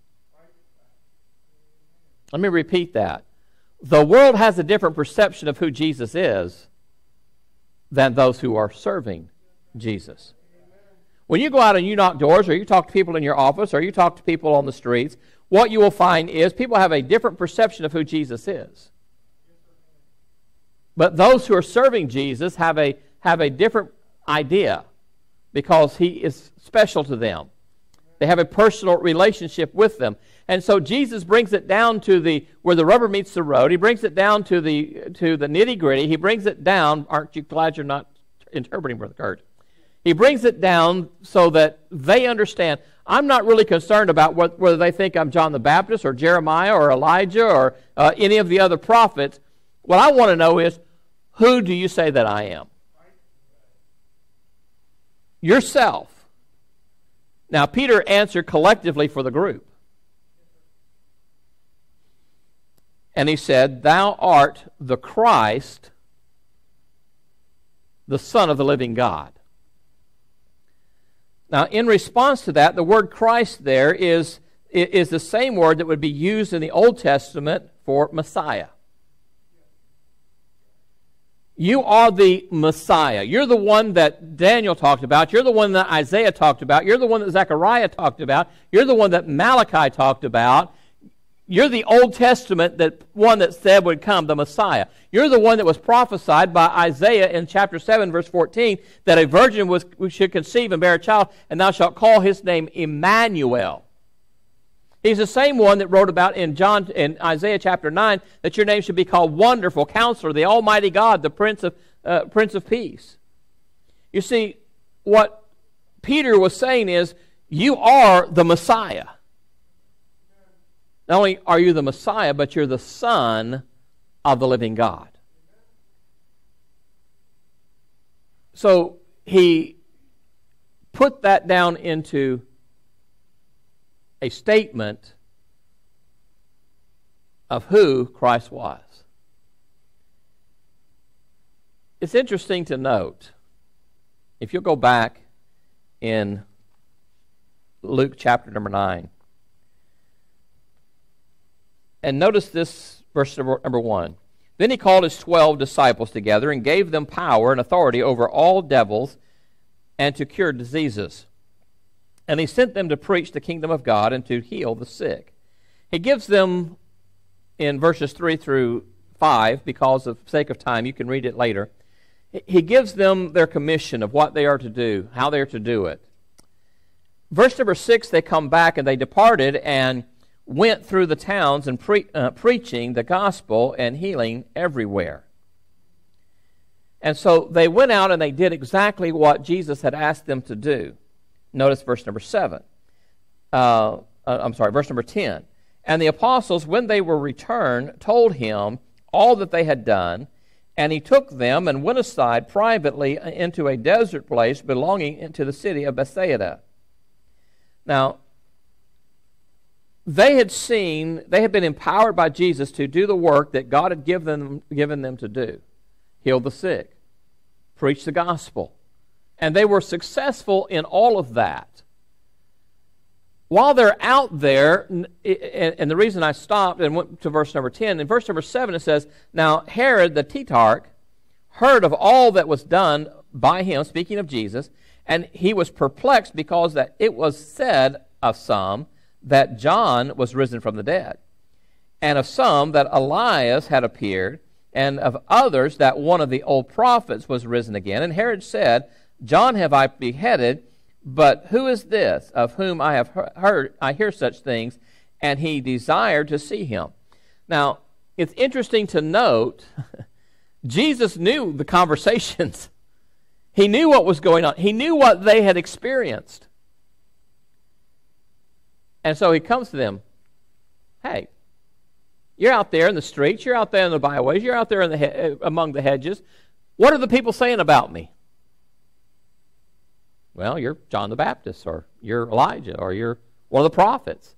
Let me repeat that. The world has a different perception of who Jesus is than those who are serving Jesus. When you go out and you knock doors, or you talk to people in your office, or you talk to people on the streets, what you will find is people have a different perception of who Jesus is. But those who are serving Jesus have a, have a different idea because he is special to them. They have a personal relationship with them. And so Jesus brings it down to the where the rubber meets the road. He brings it down to the to the nitty-gritty. He brings it down. Aren't you glad you're not interpreting, Brother Kurt? He brings it down so that they understand. I'm not really concerned about what, whether they think I'm John the Baptist or Jeremiah or Elijah or uh, any of the other prophets. What I want to know is, who do you say that I am? Yourself. Now, Peter answered collectively for the group. And he said, "Thou art the Christ, the Son of the living God." Now, in response to that, the word Christ there is, is the same word that would be used in the Old Testament for Messiah. You are the Messiah. You're the one that Daniel talked about. You're the one that Isaiah talked about. You're the one that Zechariah talked about. You're the one that Malachi talked about. You're the Old Testament that one that said would come, the Messiah. You're the one that was prophesied by Isaiah in chapter seven, verse fourteen, that a virgin was, should conceive and bear a child, and thou shalt call his name Emmanuel. He's the same one that wrote about in John in Isaiah chapter nine that your name should be called Wonderful Counselor, the Almighty God, the Prince of uh, Prince of Peace. You see, what Peter was saying is, you are the Messiah. Not only are you the Messiah, but you're the Son of the living God. So he put that down into a statement of who Christ was. It's interesting to note, if you'll go back in Luke chapter number nine, and notice this, verse number, number one. Then he called his twelve disciples together and gave them power and authority over all devils and to cure diseases. And he sent them to preach the kingdom of God and to heal the sick. He gives them, in verses three through five, because of sake of time, you can read it later, he gives them their commission of what they are to do, how they are to do it. Verse number six, they come back and they departed and went through the towns and pre- uh, preaching the gospel and healing everywhere. And so they went out and they did exactly what Jesus had asked them to do. Notice verse number seven. Uh, uh, I'm sorry, verse number ten. And the apostles, when they were returned, told him all that they had done, and he took them and went aside privately into a desert place belonging to the city of Bethsaida. Now, they had seen, they had been empowered by Jesus to do the work that God had given them, given them to do. Heal the sick, preach the gospel. And they were successful in all of that. while they're out there, and the reason I stopped and went to verse number ten, in verse number seven it says, Now Herod the Tetrarch heard of all that was done by him, speaking of Jesus, and he was perplexed because that it was said of some that John was risen from the dead, and of some that Elias had appeared, and of others that one of the old prophets was risen again. And Herod said, John have I beheaded, but who is this of whom I have heard, I hear such things? And he desired to see him. Now, it's interesting to note, Jesus knew the conversations. He knew what was going on. He knew what they had experienced. And so he comes to them, hey, you're out there in the streets, you're out there in the byways, you're out there in the he- among the hedges. What are the people saying about me? Well, you're John the Baptist, or you're Elijah, or you're one of the prophets.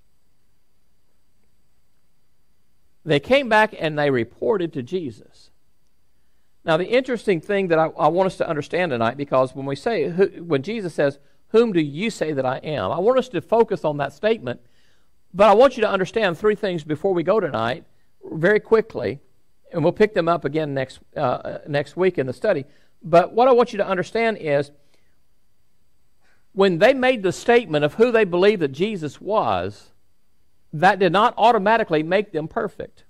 They came back and they reported to Jesus. Now, the interesting thing that I, I want us to understand tonight, because when we say, who, when Jesus says, whom do you say that I am? I want us to focus on that statement, but I want you to understand three things before we go tonight, very quickly, and we'll pick them up again next uh, next week in the study. But what I want you to understand is, when they made the statement of who they believed that Jesus was, that did not automatically make them perfect.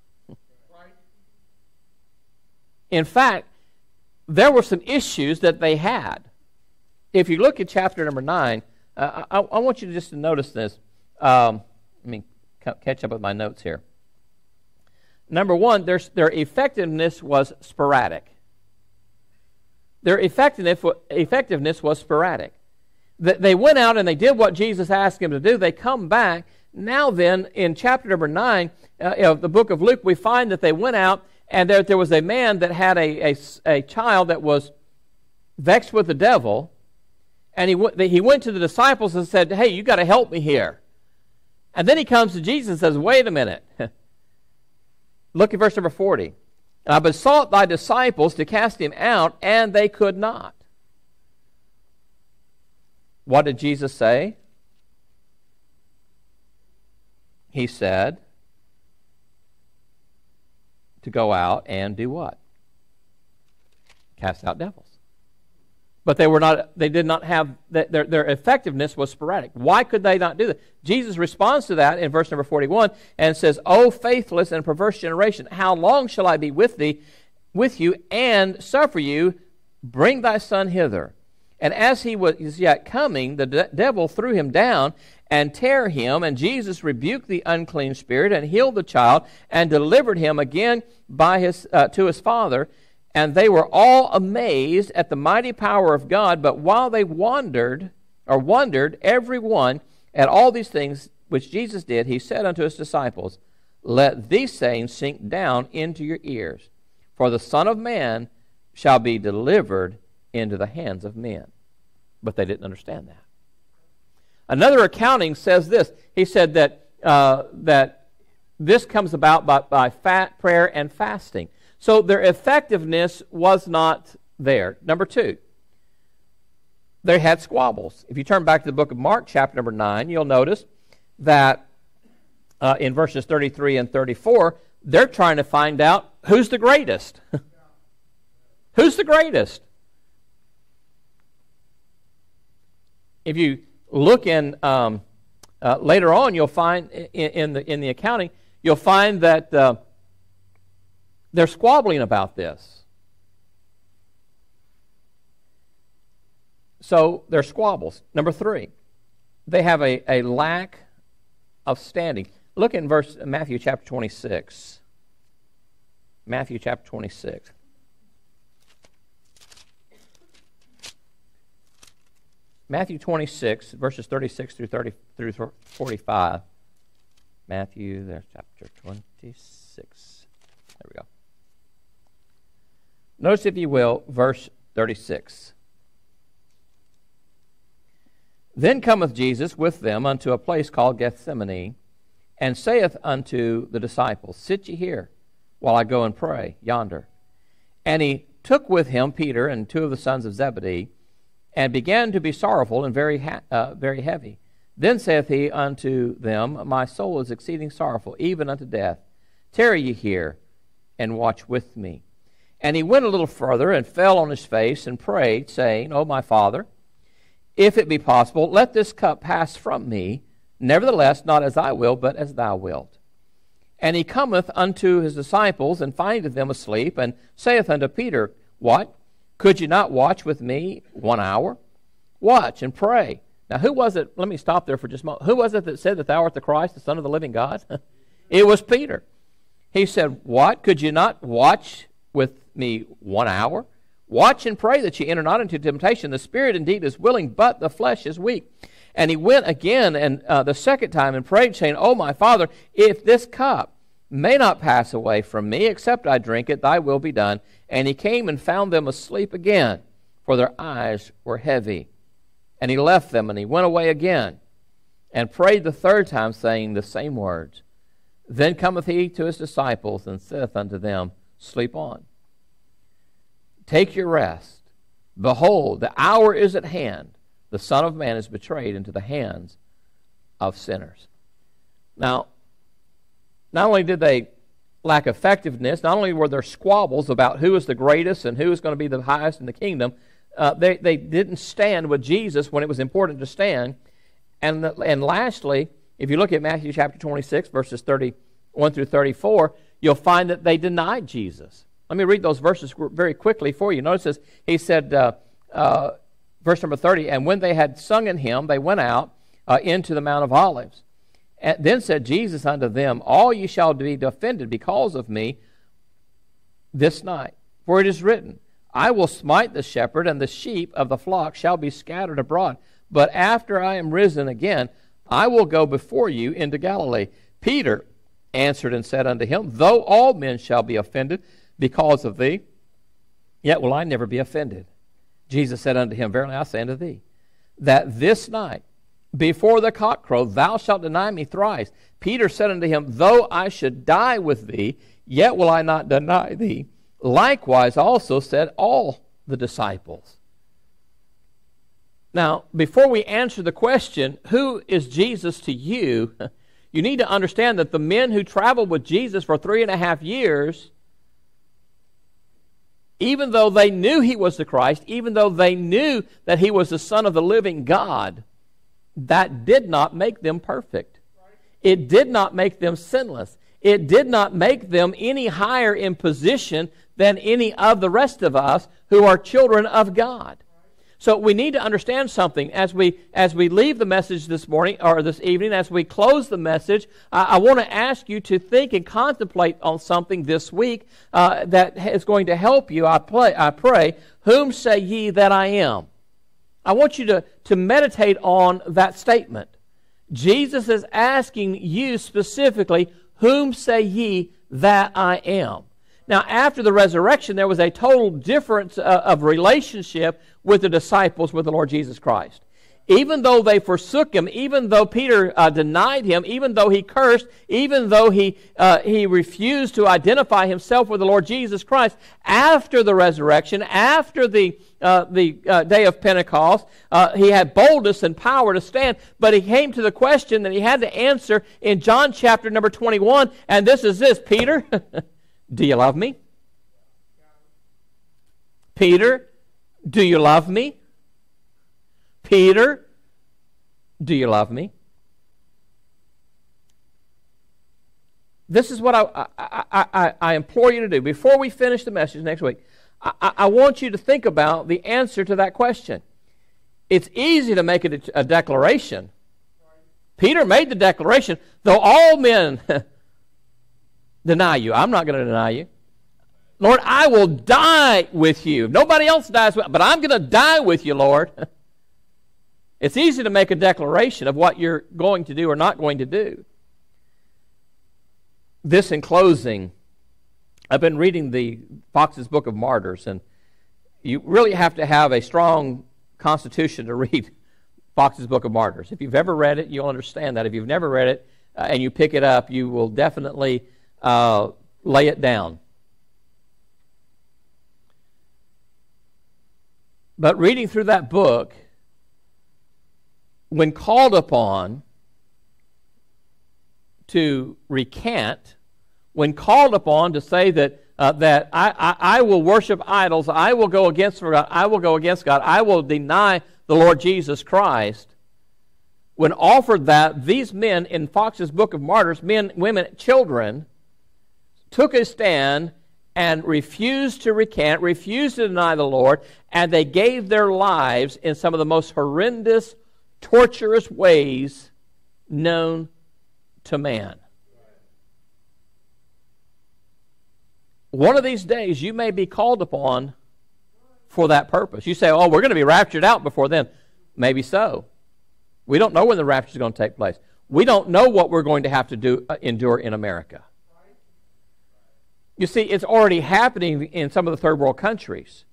In fact, there were some issues that they had. If you look at chapter number nine, uh, I, I want you to just to notice this. Um, let me c- catch up with my notes here. Number one, their, their effectiveness was sporadic. Their effectiveness, effectiveness was sporadic. They went out and they did what Jesus asked them to do. They come back. Now then, in chapter number nine uh, of the book of Luke, we find that they went out and there, there was a man that had a, a, a child that was vexed with the devil. And he, w- he went to the disciples and said, hey, you got to help me here. And then he comes to Jesus and says, wait a minute. Look at verse number forty. And I besought thy disciples to cast him out, and they could not. What did Jesus say? He said to go out and do what? Cast out devils. But they were not. They did not have their their effectiveness was sporadic. Why could they not do that? Jesus responds to that in verse number forty-one and says, "O faithless and perverse generation, how long shall I be with thee, with you, and suffer you? Bring thy son hither." And as he was yet coming, the de- devil threw him down and tear him. And Jesus rebuked the unclean spirit and healed the child and delivered him again by his uh, to his father. And they were all amazed at the mighty power of God. But while they wondered, or wondered, every one at all these things which Jesus did, he said unto his disciples, "Let these sayings sink down into your ears. For the Son of Man shall be delivered into the hands of men." But they didn't understand that. Another accounting says this. He said that uh, that this comes about by, by fat prayer and fasting. So their effectiveness was not there. Number two, they had squabbles. If you turn back to the book of Mark, chapter number nine, you'll notice that uh, in verses thirty-three and thirty-four, they're trying to find out who's the greatest. Who's the greatest? If you look in um, uh, later on, you'll find in, in the in the accounting, you'll find that uh, they're squabbling about this. So they're squabbles. Number three, they have a, a lack of standing. Look in verse Matthew chapter twenty-six. Matthew chapter twenty-six. Matthew twenty-six, verses thirty-six through thirty through forty-five. Matthew, there's chapter twenty-six. There we go. Notice, if you will, verse thirty-six. Then cometh Jesus with them unto a place called Gethsemane, and saith unto the disciples, Sit ye here, while I go and pray yonder. And he took with him Peter and two of the sons of Zebedee, and began to be sorrowful and very ha- uh, very heavy. Then saith he unto them, My soul is exceeding sorrowful, even unto death. Tarry ye here, and watch with me. And he went a little further, and fell on his face, and prayed, saying, O my Father, if it be possible, let this cup pass from me. Nevertheless, not as I will, but as thou wilt. And he cometh unto his disciples, and findeth them asleep, and saith unto Peter, What? Could you not watch with me one hour? Watch and pray. Now, who was it? Let me stop there for just a moment. Who was it that said that thou art the Christ, the Son of the living God? It was Peter. He said, What? Could you not watch with me one hour? Watch and pray that ye enter not into temptation. The spirit indeed is willing, but the flesh is weak. And he went again and uh, the second time and prayed, saying, O my Father, if this cup may not pass away from me, except I drink it, thy will be done. And he came and found them asleep again, for their eyes were heavy. And he left them, and he went away again, and prayed the third time, saying the same words. Then cometh he to his disciples, and saith unto them, Sleep on. Take your rest. Behold, the hour is at hand. The Son of Man is betrayed into the hands of sinners. Now, not only did they lack effectiveness, not only were there squabbles about who is the greatest and who is going to be the highest in the kingdom, uh, they, they didn't stand with Jesus when it was important to stand. And, and lastly, if you look at Matthew chapter twenty-six, verses thirty-one through thirty-four, you'll find that they denied Jesus. Let me read those verses very quickly for you. Notice this. He said, uh, uh, verse number thirty, And when they had sung an hymn, they went out uh, into the Mount of Olives. And then said Jesus unto them, All ye shall be offended because of me this night. For it is written, I will smite the shepherd, and the sheep of the flock shall be scattered abroad. But after I am risen again, I will go before you into Galilee. Peter answered and said unto him, Though all men shall be offended because of thee, yet will I never be offended. Jesus said unto him, Verily I say unto thee, that this night, before the cock crow, thou shalt deny me thrice. Peter said unto him, Though I should die with thee, yet will I not deny thee. Likewise also said all the disciples. Now, before we answer the question, who is Jesus to you, you need to understand that the men who traveled with Jesus for three and a half years, even though they knew he was the Christ, even though they knew that he was the Son of the living God, that did not make them perfect. It did not make them sinless. It did not make them any higher in position than any of the rest of us who are children of God. So we need to understand something as we as we leave the message this morning or this evening, as we close the message. I, I want to ask you to think and contemplate on something this week uh, that is going to help you. I, play, I pray, whom say ye that I am? I want you to, to meditate on that statement. Jesus is asking you specifically, whom say ye that I am? Now, after the resurrection, there was a total difference uh, of relationship with the disciples with the Lord Jesus Christ. Even though they forsook him, even though Peter uh, denied him, even though he cursed, even though he uh, he refused to identify himself with the Lord Jesus Christ, after the resurrection, after the uh, the uh, day of Pentecost, uh, he had boldness and power to stand, but he came to the question that he had to answer in John chapter number twenty-one, and this is this, Peter, do you love me? Peter, do you love me? Peter, do you love me? This is what I, I, I, I implore you to do. Before we finish the message next week, I, I want you to think about the answer to that question. It's easy to make it a, a declaration. Peter made the declaration, though all men deny you, I'm not going to deny you. Lord, I will die with you. Nobody else dies with, but I'm going to die with you, Lord. It's easy to make a declaration of what you're going to do or not going to do. This in closing, I've been reading the Fox's Book of Martyrs, and you really have to have a strong constitution to read Fox's Book of Martyrs. If you've ever read it, you'll understand that. If you've never read it uh, and you pick it up, you will definitely uh, lay it down. But reading through that book, when called upon to recant, when called upon to say that uh, that I, I, I will worship idols, I will go against God, I will go against God, I will deny the Lord Jesus Christ, when offered that, these men in Fox's Book of Martyrs, men, women, children, took a stand and refused to recant, refused to deny the Lord, and they gave their lives in some of the most horrendous, torturous ways known to man. One of these days, you may be called upon for that purpose. You say, oh, we're going to be raptured out before then. Maybe so. We don't know when the rapture is going to take place. We don't know what we're going to have to do uh, endure in America. You see, it's already happening in some of the third world countries.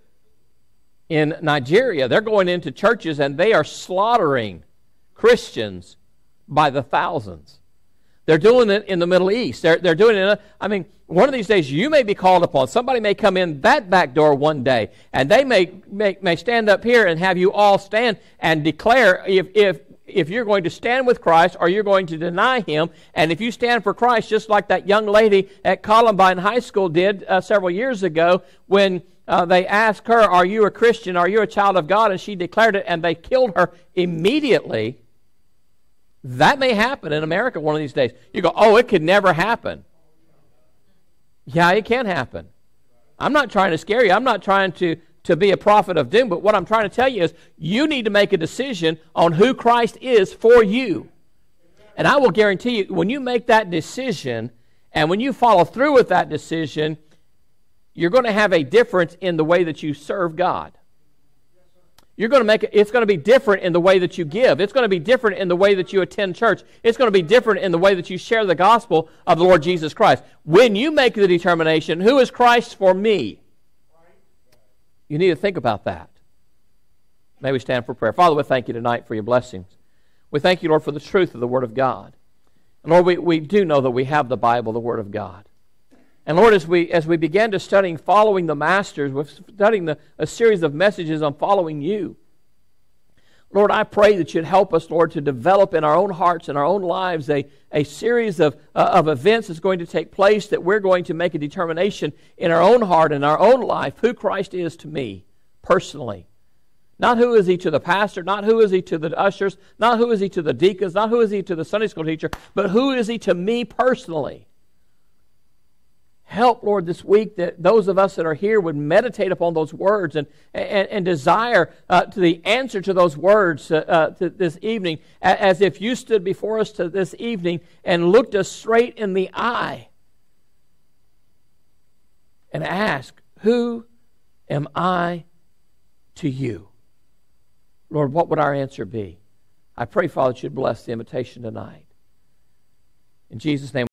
In Nigeria, they're going into churches and they are slaughtering Christians by the thousands. They're doing it in the Middle East. They're, they're doing it, I mean, one of these days you may be called upon. Somebody may come in that back door one day, and they may, may, may stand up here and have you all stand and declare if, if, if you're going to stand with Christ or you're going to deny Him. And if you stand for Christ, just like that young lady at Columbine High School did uh, several years ago when uh, they asked her, are you a Christian? Are you a child of God? And she declared it, and they killed her immediately. That may happen in America one of these days. You go, oh, it could never happen. Yeah, it can happen. I'm not trying to scare you. I'm not trying to, to be a prophet of doom, but what I'm trying to tell you is you need to make a decision on who Christ is for you. And I will guarantee you, when you make that decision and when you follow through with that decision, you're going to have a difference in the way that you serve God. You're going to make it, it's going to be different in the way that you give. It's going to be different in the way that you attend church. It's going to be different in the way that you share the gospel of the Lord Jesus Christ. When you make the determination, who is Christ for me? You need to think about that. May we stand for prayer. Father, we thank you tonight for your blessings. We thank you, Lord, for the truth of the Word of God. And Lord, we, we do know that we have the Bible, the Word of God. And Lord, as we as we began to studying following the Masters, we're studying the, a series of messages on following you. Lord, I pray that you'd help us, Lord, to develop in our own hearts and our own lives a, a series of, uh, of events that's going to take place that we're going to make a determination in our own heart and our own life who Christ is to me personally. Not who is He to the pastor, not who is He to the ushers, not who is He to the deacons, not who is He to the Sunday school teacher, but who is He to me personally. Help, Lord, this week that those of us that are here would meditate upon those words and, and, and desire uh, to the answer to those words uh, uh, to this evening, as if you stood before us to this evening and looked us straight in the eye and asked, who am I to you? Lord, what would our answer be? I pray, Father, that you'd bless the invitation tonight. In Jesus' name.